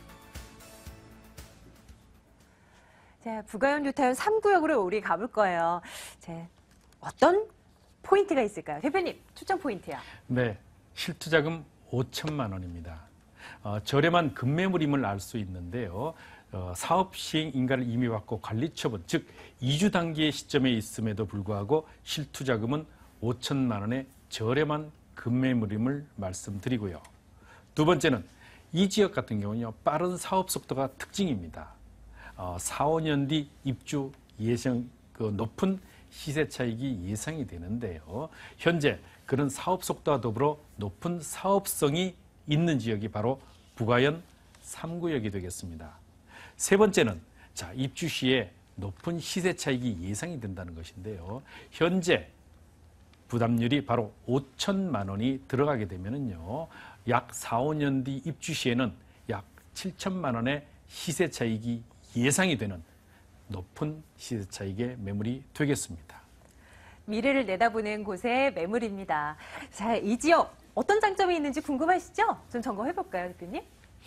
자, 부가현 뉴타운 3구역으로 우리 가볼 거예요. 자, 어떤 포인트가 있을까요? 대표님, 추천 포인트요. 네, 실투자금 5천만 원입니다. 저렴한 급매물임을 알 수 있는데요. 사업 시행 인가를 이미 받고 관리 처분, 즉 이주 단계의 시점에 있음에도 불구하고 실투자금은 5천만 원의 저렴한 급매물임을 말씀드리고요. 두 번째는 이 지역 같은 경우는요, 빠른 사업 속도가 특징입니다. 4, 5년 뒤 입주 예상 높은 시세 차익이 예상이 되는데요. 현재 그런 사업 속도와 더불어 높은 사업성이 있는 지역이 바로 부가현 3구역이 되겠습니다. 세 번째는 입주 시에 높은 시세 차익이 예상이 된다는 것인데요. 현재 부담률이 바로 5천만 원이 들어가게 되면은요, 약 4, 5년 뒤 입주 시에는 약 7천만 원의 시세 차익이 예상이 되는 높은 시세 차익의 매물이 되겠습니다. 미래를 내다보는 곳의 매물입니다. 자, 이 지역 어떤 장점이 있는지 궁금하시죠? 좀 점검해볼까요, 대표님?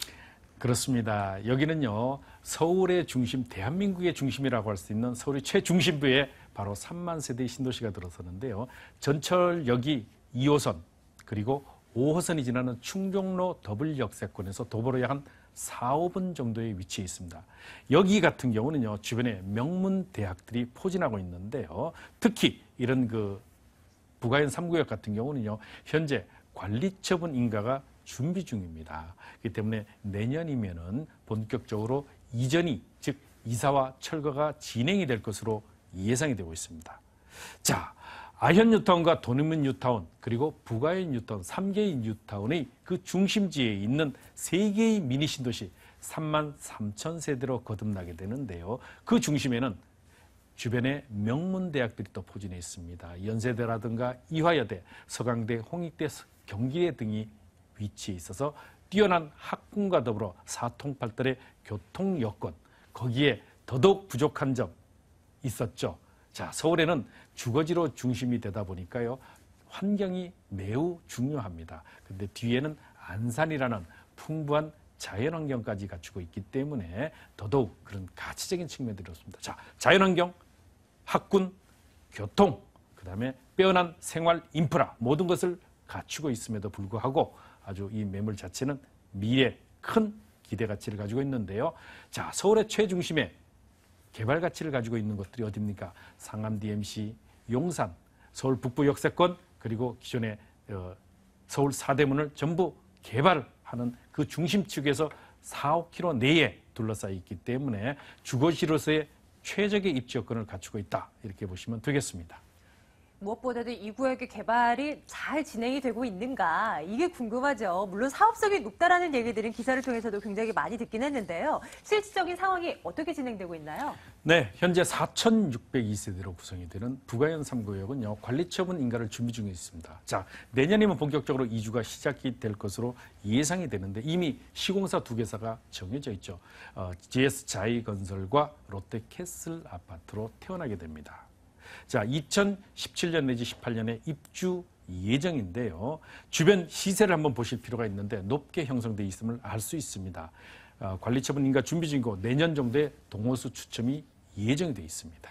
그렇습니다. 여기는요, 서울의 중심, 대한민국의 중심이라고 할 수 있는 서울의 최중심부에 바로 3만 세대의 신도시가 들어서는데요. 전철역이 2호선 그리고 5호선이 지나는 충정로 더블 역세권에서 도보로 약 한 4, 5분 정도에 위치해 있습니다. 여기 같은 경우는요, 주변에 명문 대학들이 포진하고 있는데요. 특히 이런 부가현 3구역 같은 경우는요, 현재 관리처분 인가가 준비 중입니다. 그렇기 때문에 내년이면은 본격적으로 이전이, 즉 이사와 철거가 진행이 될 것으로 예상이 되고 있습니다. 자, 아현 뉴타운과 도내문 뉴타운 그리고 부가현 뉴타운 3개의 뉴타운의 그 중심지에 있는 3개의 미니 신도시 3만 3천 세대로 거듭나게 되는데요. 그 중심에는 주변에 명문 대학들이 또 포진해 있습니다. 연세대라든가 이화여대, 서강대, 홍익대, 경기대 등이 위치해 있어서 뛰어난 학군과 더불어 사통팔달의 교통 여건, 거기에 더더욱 부족한 점 있었죠. 자, 서울에는 주거지로 중심이 되다 보니까요, 환경이 매우 중요합니다. 그런데 뒤에는 안산이라는 풍부한 자연환경까지 갖추고 있기 때문에 더더욱 그런 가치적인 측면들이 없습니다. 자, 자연환경, 학군, 교통, 그다음에 빼어난 생활 인프라 모든 것을 갖추고 있음에도 불구하고 아주 이 매물 자체는 미래 큰 기대 가치를 가지고 있는데요. 자, 서울의 최중심에 개발 가치를 가지고 있는 것들이 어디입니까? 상암 DMC, 용산, 서울 북부 역세권, 그리고 기존의 서울 사대문을 전부 개발하는 그 중심축에서 4, 5km 내에 둘러싸여 있기 때문에 주거지로서의 최적의 입지 여건을 갖추고 있다, 이렇게 보시면 되겠습니다. 무엇보다도 이 구역의 개발이 잘 진행이 되고 있는가, 이게 궁금하죠. 물론 사업성이 높다라는 얘기들은 기사를 통해서도 굉장히 많이 듣긴 했는데요. 실질적인 상황이 어떻게 진행되고 있나요? 네, 현재 4,602세대로 구성이 되는 부가현 3구역은요, 관리처분 인가를 준비 중에 있습니다. 자, 내년이면 본격적으로 이주가 시작이 될 것으로 예상이 되는데 이미 시공사 2개사가 정해져 있죠. GS 자이건설과 롯데캐슬 아파트로 태어나게 됩니다. 자, 2017년 내지 18년에 입주 예정인데요. 주변 시세를 한번 보실 필요가 있는데 높게 형성돼 있음을 알 수 있습니다. 관리처분 인가 준비 중이고 내년 정도에 동호수 추첨이 예정이 돼 있습니다.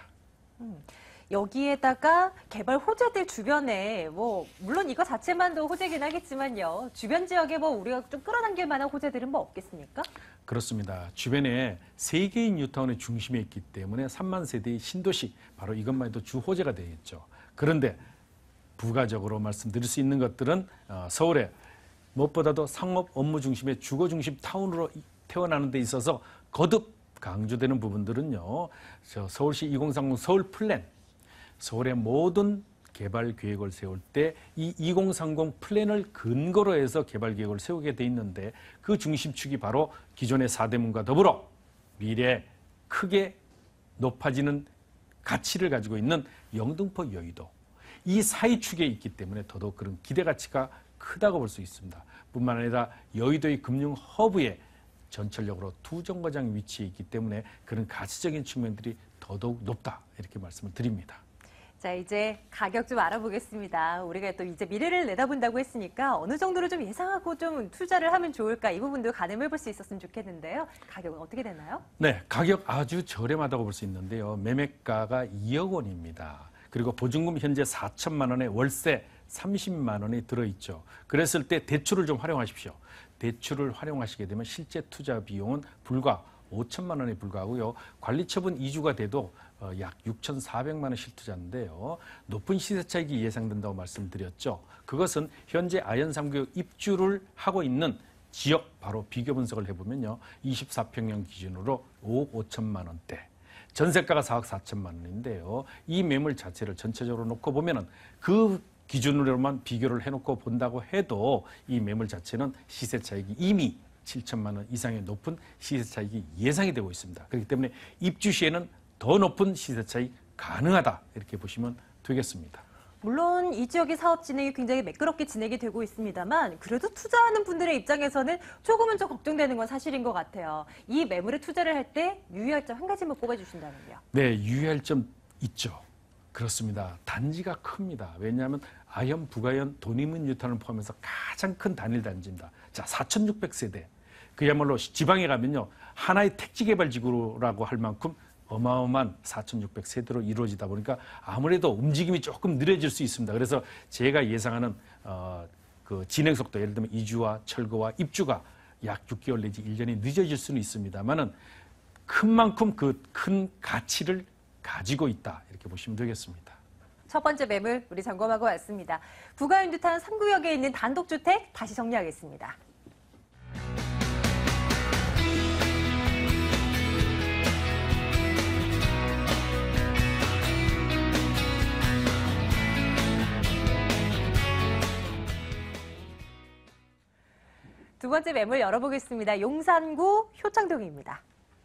여기에다가 개발 호재들 주변에 물론 이거 자체만도 호재긴 하겠지만요. 주변 지역에 우리가 좀 끌어당길 만한 호재들은 없겠습니까? 그렇습니다. 주변에 3개의 뉴타운의 중심에 있기 때문에 3만 세대의 신도시, 바로 이것만 해도 주 호재가 되겠죠. 그런데 부가적으로 말씀드릴 수 있는 것들은 서울에 무엇보다도 상업 업무 중심의 주거 중심 타운으로 태어나는 데 있어서 거듭 강조되는 부분들은요. 서울시 2030 서울 플랜, 서울의 모든 개발 계획을 세울 때 이 2030 플랜을 근거로 해서 개발 계획을 세우게 돼 있는데 그 중심축이 바로 기존의 사대문과 더불어 미래에 크게 높아지는 가치를 가지고 있는 영등포 여의도, 이 사이축에 있기 때문에 더더욱 그런 기대 가치가 크다고 볼 수 있습니다. 뿐만 아니라 여의도의 금융 허브에 전철역으로 2정거장 위치해 있기 때문에 그런 가치적인 측면들이 더더욱 높다, 이렇게 말씀을 드립니다. 자, 이제 가격 좀 알아보겠습니다. 우리가 또 이제 미래를 내다본다고 했으니까 어느 정도로 좀 예상하고 좀 투자를 하면 좋을까, 이 부분도 가늠해 볼 수 있었으면 좋겠는데요. 가격은 어떻게 되나요? 네, 가격 아주 저렴하다고 볼 수 있는데요. 매매가가 2억 원입니다. 그리고 보증금 현재 4천만 원에 월세 30만 원이 들어있죠. 그랬을 때 대출을 좀 활용하십시오. 대출을 활용하시게 되면 실제 투자 비용은 불과 5천만 원에 불과하고요. 관리처분 이주가 돼도 약 6,400만 원 실투자인데요. 높은 시세 차익이 예상된다고 말씀드렸죠. 그것은 현재 아현 3구역 입주를 하고 있는 지역 바로 비교 분석을 해보면요. 24평형 기준으로 5억 5천만 원대. 전세가가 4억 4천만 원인데요. 이 매물 자체를 전체적으로 놓고 보면은 그 기준으로만 비교를 해놓고 본다고 해도 이 매물 자체는 시세 차익이 이미 7천만 원 이상의 높은 시세 차익이 예상이 되고 있습니다. 그렇기 때문에 입주 시에는 더 높은 시세 차익 가능하다 이렇게 보시면 되겠습니다. 물론 이 지역의 사업 진행이 굉장히 매끄럽게 진행이 되고 있습니다만 그래도 투자하는 분들의 입장에서는 조금은 더 걱정되는 건 사실인 것 같아요. 이 매물에 투자를 할 때 유의할 점 한 가지만 꼽아주신다면요. 네, 유의할 점 있죠. 그렇습니다. 단지가 큽니다. 왜냐하면 아현, 북아현, 돈이문 뉴타운을 포함해서 가장 큰 단일 단지입니다. 자, 4,600세대. 그야말로 지방에 가면요. 하나의 택지개발지구라고 할 만큼 어마어마한 4,600세대로 이루어지다 보니까 아무래도 움직임이 조금 느려질 수 있습니다. 그래서 제가 예상하는 그 진행 속도, 예를 들면 이주와 철거와 입주가 약 6개월 내지 1년이 늦어질 수는 있습니다만은 큰 만큼 그 큰 가치를 가지고 있다 이렇게 보시면 되겠습니다. 첫 번째 매물 우리 점검하고 왔습니다. 북아현 뉴타운 3구역에 있는 단독주택 다시 정리하겠습니다. 두 번째 매물 열어보겠습니다. 용산구 효창동입니다.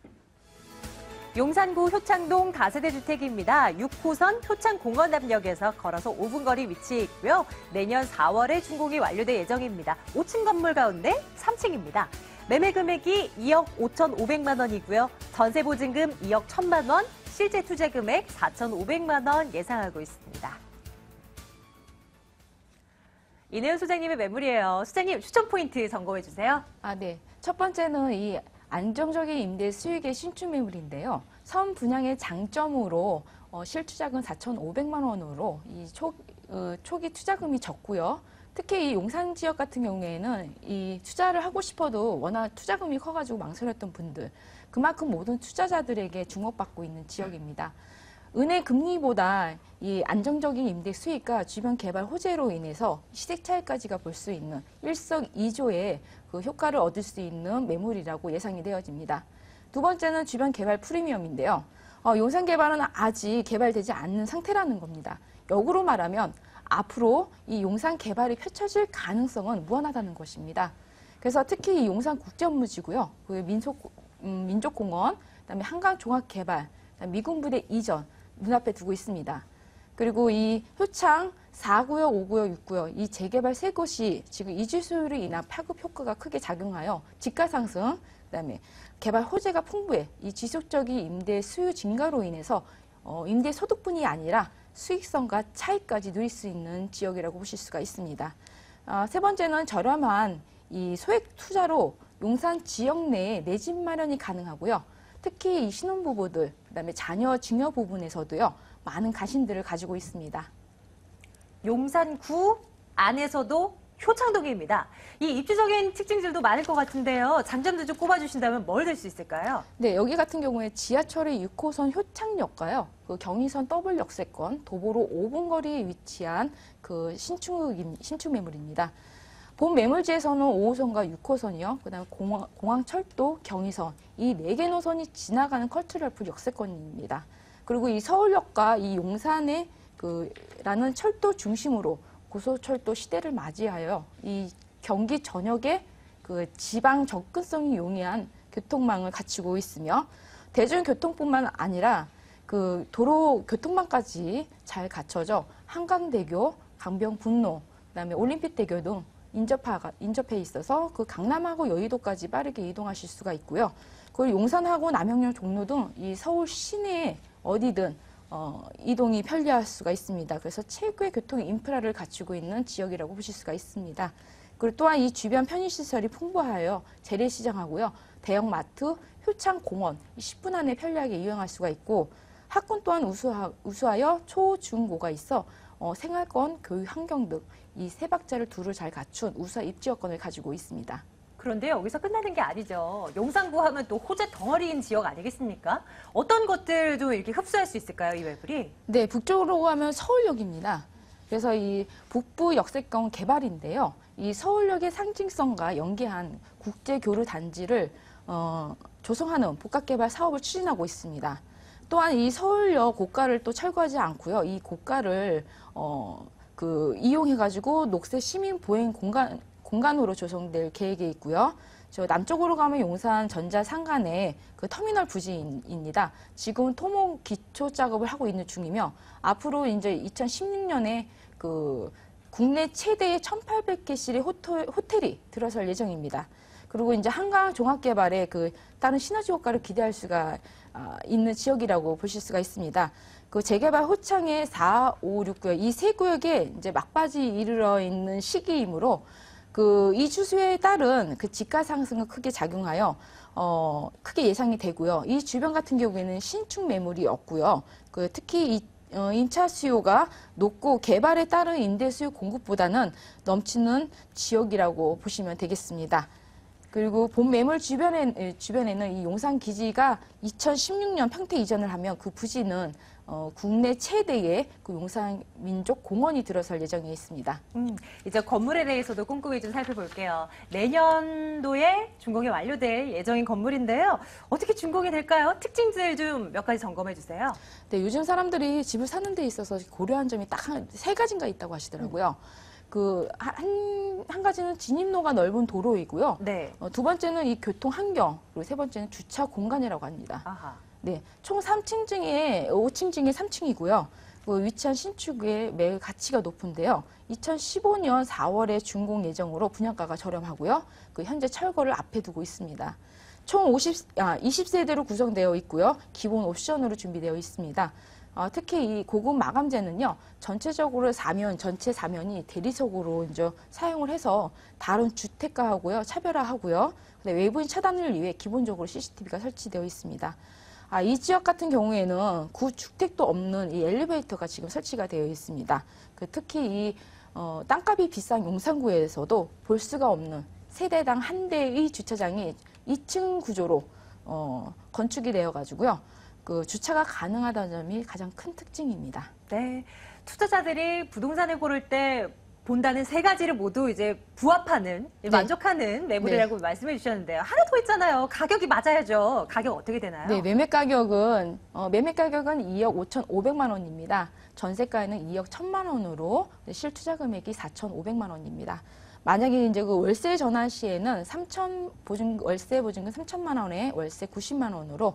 용산구 효창동 다세대 주택입니다. 6호선 효창공원남역에서 걸어서 5분 거리 위치해 있고요. 내년 4월에 준공이 완료될 예정입니다. 5층 건물 가운데 3층입니다. 매매 금액이 2억 5,500만 원이고요. 전세 보증금 2억 1,000만 원, 실제 투자 금액 4,500만 원 예상하고 있습니다. 이내연 소장님의 매물이에요. 소장님 추천 포인트 점검해 주세요. 네. 첫 번째는 이 안정적인 임대 수익의 신축 매물인데요. 선 분양의 장점으로 실투자금 4,500만 원으로 이 초기 투자금이 적고요. 특히 이 용산 지역 같은 경우에는 이 투자를 하고 싶어도 워낙 투자금이 커가지고 망설였던 분들, 그만큼 모든 투자자들에게 주목받고 있는 지역입니다. 은행 금리보다 이 안정적인 임대 수익과 주변 개발 호재로 인해서 시세 차익까지가 볼 수 있는 일석이조의 그 효과를 얻을 수 있는 매물이라고 예상이 되어집니다. 두 번째는 주변 개발 프리미엄인데요. 용산 개발은 아직 개발되지 않는 상태라는 겁니다. 역으로 말하면 앞으로 이 용산 개발이 펼쳐질 가능성은 무한하다는 것입니다. 그래서 특히 이 용산 국제업무지구요, 그 민족공원, 그다음에 한강종합개발, 미군부대 이전 눈앞에 두고 있습니다. 그리고 이 효창 4구역, 5구역, 6구역 이 재개발 세 곳이 지금 이주 수요로 인한 파급 효과가 크게 작용하여 집가 상승, 그다음에 개발 호재가 풍부해 이 지속적인 임대 수요 증가로 인해서 임대 소득뿐이 아니라 수익성과 차익까지 누릴 수 있는 지역이라고 보실 수가 있습니다. 세 번째는 저렴한 이 소액 투자로 용산 지역 내에 내 집 마련이 가능하고요. 특히 이 신혼부부들, 그다음에 자녀 증여 부분에서도요, 많은 관심들을 가지고 있습니다. 용산구 안에서도 효창동입니다. 이 입지적인 특징들도 많을 것 같은데요. 장점도 좀 꼽아주신다면 뭘 될 수 있을까요? 네, 여기 같은 경우에 지하철의 6호선 효창역과요, 그 경의선 더블 역세권, 도보로 5분 거리에 위치한 그 신축 매물입니다. 본 매물지에서는 5호선과 6호선이요, 그다음에 공항철도, 경의선 이 4개 노선이 지나가는 컬처럴풀 역세권입니다. 그리고 이 서울역과 이 용산의 라는 철도 중심으로 고속철도 시대를 맞이하여 이 경기 전역에 그 지방 접근성이 용이한 교통망을 갖추고 있으며 대중교통뿐만 아니라 그 도로 교통망까지 잘 갖춰져 한강대교, 강변북로, 그다음에 올림픽대교 등 인접해 있어서 그 강남하고 여의도까지 빠르게 이동하실 수가 있고요. 그리고 용산하고 남영역 종로 등 이 서울 시내에 어디든 이동이 편리할 수가 있습니다. 그래서 최고의 교통 인프라를 갖추고 있는 지역이라고 보실 수가 있습니다. 그리고 또한 이 주변 편의시설이 풍부하여 재래시장하고요, 대형마트, 효창공원 10분 안에 편리하게 이용할 수가 있고, 학군 또한 우수하여 초, 중, 고가 있어 생활권, 교육 환경 등 이 세 박자를 두루 잘 갖춘 우수한 입지 여건을 가지고 있습니다. 그런데 여기서 끝나는 게 아니죠. 용산구 하면 또 호재 덩어리인 지역 아니겠습니까? 어떤 것들 좀 이렇게 흡수할 수 있을까요, 이 매물이? 네, 북쪽으로 가면 서울역입니다. 그래서 이 북부 역세권 개발인데요. 이 서울역의 상징성과 연계한 국제교류 단지를 조성하는 복합개발 사업을 추진하고 있습니다. 또한 이 서울역 고가를 또 철거하지 않고요. 이 고가를 이용해가지고 녹색 시민 보행 공간으로 조성될 계획이 있고요. 저 남쪽으로 가면 용산 전자상간의 그 터미널 부지입니다. 지금 토목 기초 작업을 하고 있는 중이며 앞으로 이제 2016년에 그 국내 최대의 1,800개실의 호텔이 들어설 예정입니다. 그리고 이제 한강 종합개발에 그 다른 시너지 효과를 기대할 수가 있는 지역이라고 보실 수가 있습니다. 그 재개발 호창의 4, 5, 6구역 이 세 구역에 이제 막바지 이르러 있는 시기이므로 그 이 추세에 따른 그 지가 상승은 크게 작용하여 크게 예상이 되고요. 이 주변 같은 경우에는 신축 매물이 없고요. 그 특히 임차 수요가 높고 개발에 따른 임대 수요 공급보다는 넘치는 지역이라고 보시면 되겠습니다. 그리고 본 매물 주변에는 이 용산 기지가 2016년 평택 이전을 하면 그 부지는 국내 최대의 그 용산 민족 공원이 들어설 예정에 있습니다. 이제 건물에 대해서도 꼼꼼히 좀 살펴볼게요. 내년도에 준공이 완료될 예정인 건물인데요. 어떻게 준공이 될까요? 특징들 좀 몇 가지 점검해 주세요. 네, 요즘 사람들이 집을 사는 데 있어서 고려한 점이 딱 세 가지인가 있다고 하시더라고요. 한 가지는 진입로가 넓은 도로이고요. 네. 두 번째는 이 교통 환경, 그리고 세 번째는 주차 공간이라고 합니다. 아하. 네, 총 5층 중에 3층이고요. 그 위치한 신축의 매우 가치가 높은데요. 2015년 4월에 준공 예정으로 분양가가 저렴하고요. 그 현재 철거를 앞에 두고 있습니다. 총 20세대로 구성되어 있고요. 기본 옵션으로 준비되어 있습니다. 특히 이 고급 마감재는요, 전체적으로 전체 사면이 대리석으로 이제 사용을 해서 다른 주택가하고요, 차별화하고요. 외부인 차단을 위해 기본적으로 CCTV가 설치되어 있습니다. 이 지역 같은 경우에는 구주택도 없는 이 엘리베이터가 지금 설치가 되어 있습니다. 특히 이 땅값이 비싼 용산구에서도 볼 수가 없는 세대당 한 대의 주차장이 2층 구조로 건축이 되어 가지고요. 그 주차가 가능하다는 점이 가장 큰 특징입니다. 네. 투자자들이 부동산을 고를 때 본다는 세 가지를 모두 이제 부합하는, 만족하는 매물이라고 말씀해 주셨는데요. 하나 더 있잖아요. 가격이 맞아야죠. 가격 어떻게 되나요? 네, 매매 가격은 2억 5,500만 원입니다. 전세가에는 2억 1,000만 원으로 실투자 금액이 4,500만 원입니다. 만약에 이제 그 월세 전환 시에는 월세 보증금 3천만 원에 월세 90만 원으로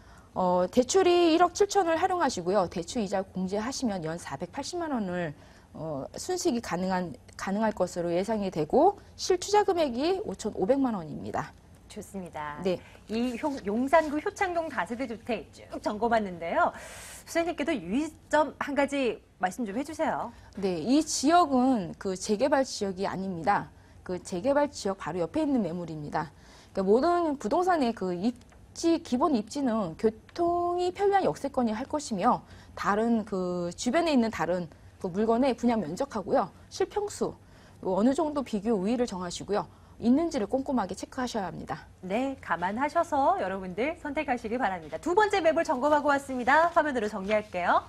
대출이 1억 7천을 활용하시고요. 대출 이자 공제하시면 연 480만 원을 순식이 가능할 것으로 예상이 되고 실투자 금액이 5,500만 원입니다. 좋습니다. 네. 이 용산구 효창동 다세대 주택 쭉 점검했는데요. 수사님께도 유의점 한 가지 말씀 좀 해주세요. 네, 이 지역은 그 재개발 지역이 아닙니다. 그 재개발 지역 바로 옆에 있는 매물입니다. 그러니까 모든 부동산의 그 기본 입지는 교통이 편리한 역세권이 할 것이며 다른 그 주변에 있는 다른 그 물건의 분양 면적하고요. 실평수 어느 정도 비교 우위를 정하시고요. 있는지를 꼼꼼하게 체크하셔야 합니다. 네, 감안하셔서 여러분들 선택하시기 바랍니다. 두 번째 매물 점검하고 왔습니다. 화면으로 정리할게요.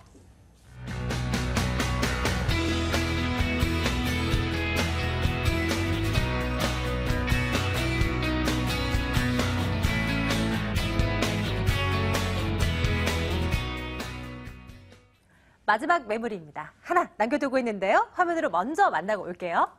마지막 매물입니다. 하나 남겨두고 있는데요. 화면으로 먼저 만나고 올게요.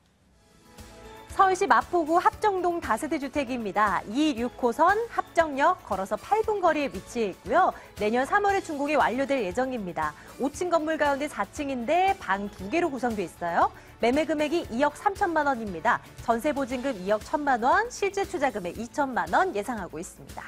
서울시 마포구 합정동 다세대 주택입니다. 26호선 합정역 걸어서 8분 거리에 위치해 있고요. 내년 3월에 준공이 완료될 예정입니다. 5층 건물 가운데 4층인데 방 2개로 구성되어 있어요. 매매 금액이 2억 3천만 원입니다. 전세 보증금 2억 1천만 원, 실제 투자 금액 2천만 원 예상하고 있습니다.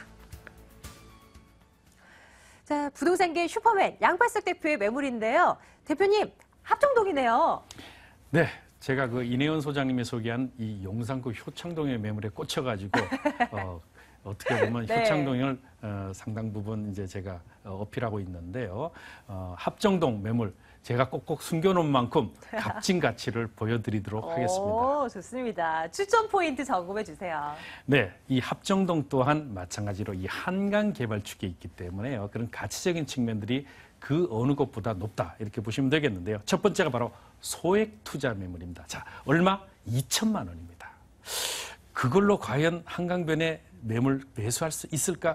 자, 부동산계 슈퍼맨 양팔석 대표의 매물인데요. 대표님, 합정동이네요. 네, 제가 그 이내원 소장님이 소개한 이 용산구 효창동의 매물에 꽂혀가지고 어떻게 보면 네. 효창동을 상당 부분 이제 제가 어필하고 있는데요. 합정동 매물 제가 꼭꼭 숨겨놓은 만큼 값진 가치를 보여드리도록 하겠습니다. 오, 좋습니다. 추천 포인트 점검해 주세요. 네, 이 합정동 또한 마찬가지로 이 한강 개발 축에 있기 때문에요. 그런 가치적인 측면들이 그 어느 곳보다 높다 이렇게 보시면 되겠는데요. 첫 번째가 바로 소액 투자 매물입니다. 자, 얼마? 2천만 원입니다. 그걸로 과연 한강변에 매물 매수할 수 있을까?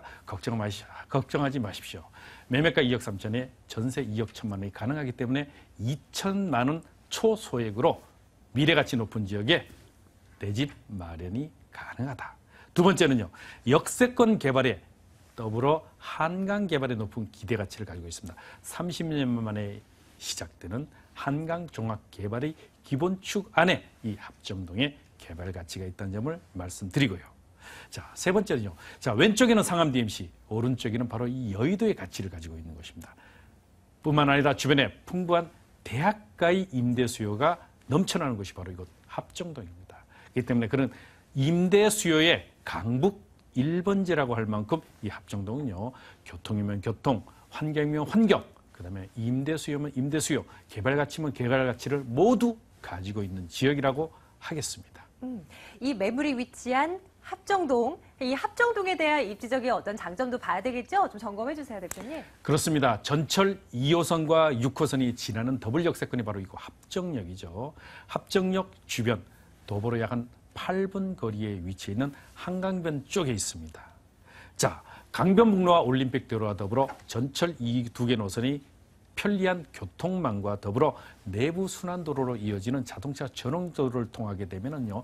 걱정하지 마십시오. 매매가 2억 3천에 전세 2억 1천만 원이 가능하기 때문에 2천만 원 초소액으로 미래가치 높은 지역에 내 집 마련이 가능하다. 두 번째는요, 역세권 개발에 더불어 한강 개발에 높은 기대 가치를 가지고 있습니다. 30년 만에 시작되는 한강 종합 개발의 기본축 안에 이 합정동에 개발 가치가 있다는 점을 말씀드리고요. 자, 세 번째는요. 자, 왼쪽에는 상암 DMC, 오른쪽에는 바로 이 여의도의 가치를 가지고 있는 것입니다. 뿐만 아니라 주변에 풍부한 대학가의 임대 수요가 넘쳐나는 것이 바로 이곳 합정동입니다. 그렇기 때문에 그런 임대 수요의 강북 1번지라고 할 만큼 이 합정동은요, 교통이면 교통, 환경이면 환경, 그다음에 임대 수요면 임대 수요, 개발 가치면 개발 가치를 모두 가지고 있는 지역이라고 하겠습니다. 이 매물이 위치한 합정동, 이 합정동에 대한 입지적인 어떤 장점도 봐야 되겠죠? 좀 점검해 주세요, 대표님. 그렇습니다. 전철 2호선과 6호선이 지나는 더블 역세권이 바로 이거 합정역이죠. 합정역 주변 도보로 약 한 8분 거리에 위치해 있는 한강변 쪽에 있습니다. 자, 강변북로와 올림픽대로와 더불어 전철 이 두 개 노선이 편리한 교통망과 더불어 내부 순환도로로 이어지는 자동차 전용도로를 통하게 되면은요,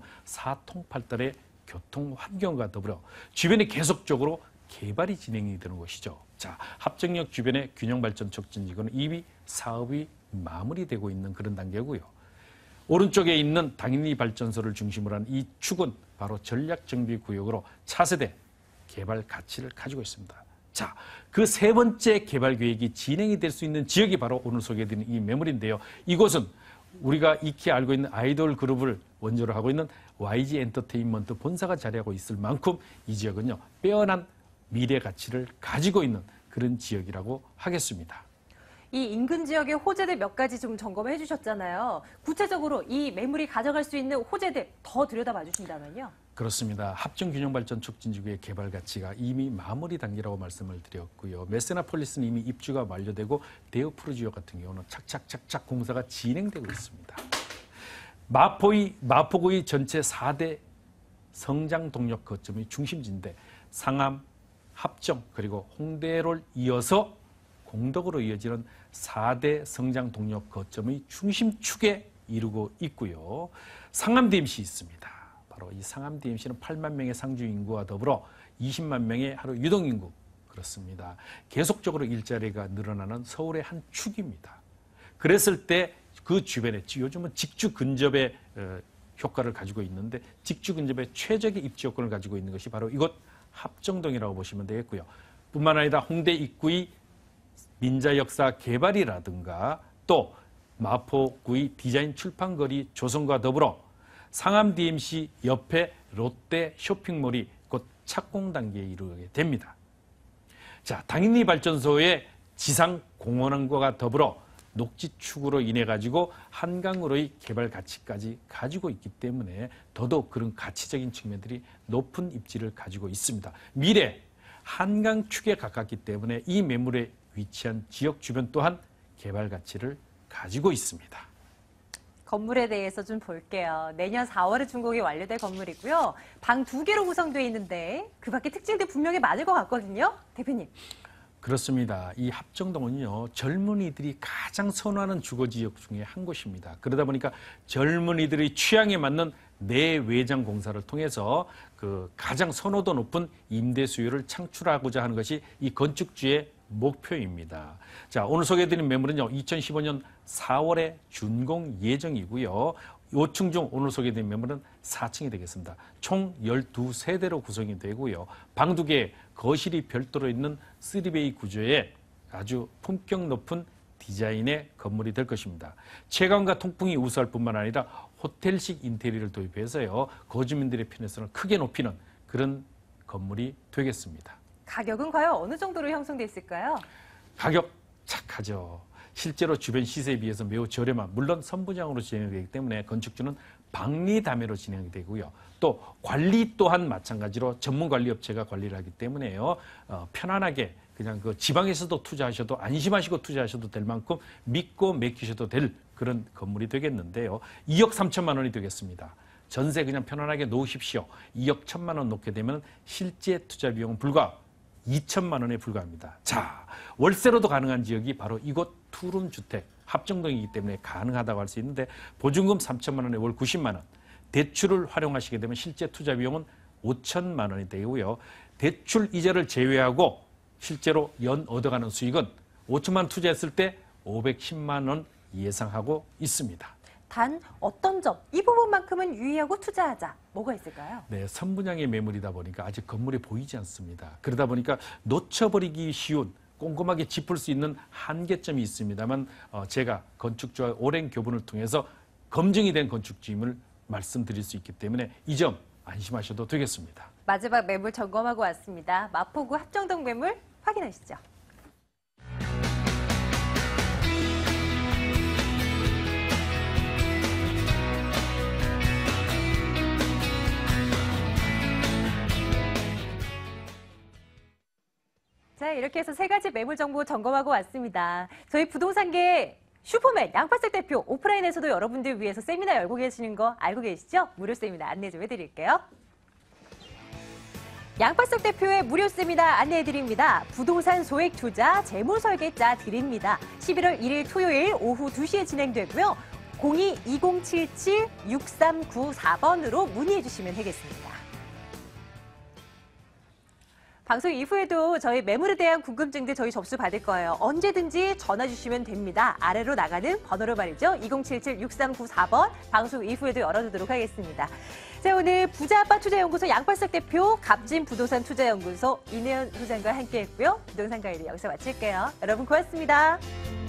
4통팔달의 교통 환경과 더불어 주변에 계속적으로 개발이 진행이 되는 것이죠. 자, 합정역 주변의 균형발전 촉진지구는 이미 사업이 마무리되고 있는 그런 단계고요. 오른쪽에 있는 당인리 발전소를 중심으로 한 이 축은 바로 전략정비구역으로 차세대 개발 가치를 가지고 있습니다. 자, 그 세 번째 개발 계획이 진행이 될 수 있는 지역이 바로 오늘 소개해드린 이 매물인데요. 이곳은 우리가 익히 알고 있는 아이돌 그룹을 원조로 하고 있는 YG 엔터테인먼트 본사가 자리하고 있을 만큼 이 지역은요, 빼어난 미래 가치를 가지고 있는 그런 지역이라고 하겠습니다. 이 인근 지역의 호재들 몇 가지 좀 점검해 주셨잖아요. 구체적으로 이 매물이 가져갈 수 있는 호재들 더 들여다봐 주신다면요. 그렇습니다. 합정균형발전 촉진지구의 개발 가치가 이미 마무리 단계라고 말씀을 드렸고요. 메세나폴리스는 이미 입주가 완료되고 데어프루지오 같은 경우는 착착착착 공사가 진행되고 있습니다. 마포구의 전체 4대 성장 동력 거점의 중심지인데 상암, 합정 그리고 홍대를 이어서 공덕으로 이어지는 4대 성장 동력 거점의 중심축에 이루고 있고요. 상암 DMC 있습니다. 바로 이 상암 DMC는 8만 명의 상주 인구와 더불어 20만 명의 하루 유동 인구, 그렇습니다. 계속적으로 일자리가 늘어나는 서울의 한 축입니다. 그랬을 때 그 주변에 요즘은 직주 근접의 효과를 가지고 있는데 직주 근접의 최적의 입지 요건을 가지고 있는 것이 바로 이곳 합정동이라고 보시면 되겠고요. 뿐만 아니라 홍대 입구의 민자 역사 개발이라든가 또 마포구의 디자인 출판거리 조성과 더불어 상암 DMC 옆에 롯데 쇼핑몰이 곧 착공 단계에 이르게 됩니다. 자, 당인리 발전소의 지상 공원과 더불어 녹지축으로 인해 가지고 한강으로의 개발 가치까지 가지고 있기 때문에 더더욱 그런 가치적인 측면들이 높은 입지를 가지고 있습니다. 미래 한강축에 가깝기 때문에 이 매물에 위치한 지역 주변 또한 개발 가치를 가지고 있습니다. 건물에 대해서 좀 볼게요. 내년 4월에 준공이 완료될 건물이고요. 방 2개로 구성되어 있는데 그 밖에 특징들 분명히 많을 것 같거든요. 대표님. 그렇습니다. 이 합정동은요, 젊은이들이 가장 선호하는 주거지역 중에 한 곳입니다. 그러다 보니까 젊은이들의 취향에 맞는 내외장 공사를 통해서 그 가장 선호도 높은 임대 수요를 창출하고자 하는 것이 이 건축주의 목표입니다. 자, 오늘 소개해드린 매물은요, 2015년 4월에 준공 예정이고요. 5층 중 오늘 소개해드린 매물은 4층이 되겠습니다. 총 12세대로 구성이 되고요. 방 2개, 거실이 별도로 있는 3베이 구조의 아주 품격 높은 디자인의 건물이 될 것입니다. 채광과 통풍이 우수할 뿐만 아니라 호텔식 인테리어를 도입해서요, 거주민들의 편의성을 크게 높이는 그런 건물이 되겠습니다. 가격은 과연 어느 정도로 형성돼 있을까요? 가격 착하죠. 실제로 주변 시세에 비해서 매우 저렴한, 물론 선분양으로 진행되기 때문에 건축주는 박리담회로 진행되고요. 또 관리 또한 마찬가지로 전문 관리 업체가 관리를 하기 때문에요. 편안하게 그냥 그 지방에서도 투자하셔도 안심하시고 투자하셔도 될 만큼 믿고 맡기셔도 될 그런 건물이 되겠는데요. 2억 3천만 원이 되겠습니다. 전세 그냥 편안하게 놓으십시오. 2억 1천만 원 놓게 되면 실제 투자 비용은 불과 2천만 원에 불과합니다. 자, 월세로도 가능한 지역이 바로 이곳 투룸 주택 합정동이기 때문에 가능하다고 할 수 있는데 보증금 3천만 원에 월 90만 원, 대출을 활용하시게 되면 실제 투자 비용은 5천만 원이 되고요. 대출 이자를 제외하고 실제로 연 얻어가는 수익은 5천만 원 투자했을 때 510만 원 예상하고 있습니다. 단 어떤 점, 이 부분만큼은 유의하고 투자하자. 뭐가 있을까요? 네, 선분양의 매물이다 보니까 아직 건물이 보이지 않습니다. 그러다 보니까 놓쳐버리기 쉬운, 꼼꼼하게 짚을 수 있는 한계점이 있습니다만 제가 건축주와 오랜 교분을 통해서 검증이 된 건축주임을 말씀드릴 수 있기 때문에 이 점 안심하셔도 되겠습니다. 마지막 매물 점검하고 왔습니다. 마포구 합정동 매물 확인하시죠. 자, 이렇게 해서 세 가지 매물 정보 점검하고 왔습니다. 저희 부동산계 슈퍼맨 양파색 대표 오프라인에서도 여러분들 위해서 세미나 열고 계시는 거 알고 계시죠? 무료 세미나 안내 좀 해드릴게요. 양파석 대표의 무료 세미나 안내해드립니다. 부동산 소액 투자 재무 설계자 드립니다. 11월 1일 토요일 오후 2시에 진행되고요. 02-2077-6394번으로 문의해 주시면 되겠습니다. 방송 이후에도 저희 매물에 대한 궁금증들 저희 접수 받을 거예요. 언제든지 전화 주시면 됩니다. 아래로 나가는 번호로 말이죠. 2077-6394번 방송 이후에도 열어두도록 하겠습니다. 자, 오늘 부자아빠 투자연구소 양팔석 대표, 갑진 부동산 투자연구소 이내연 소장과 함께했고요. 부동산 가이드 여기서 마칠게요. 여러분 고맙습니다.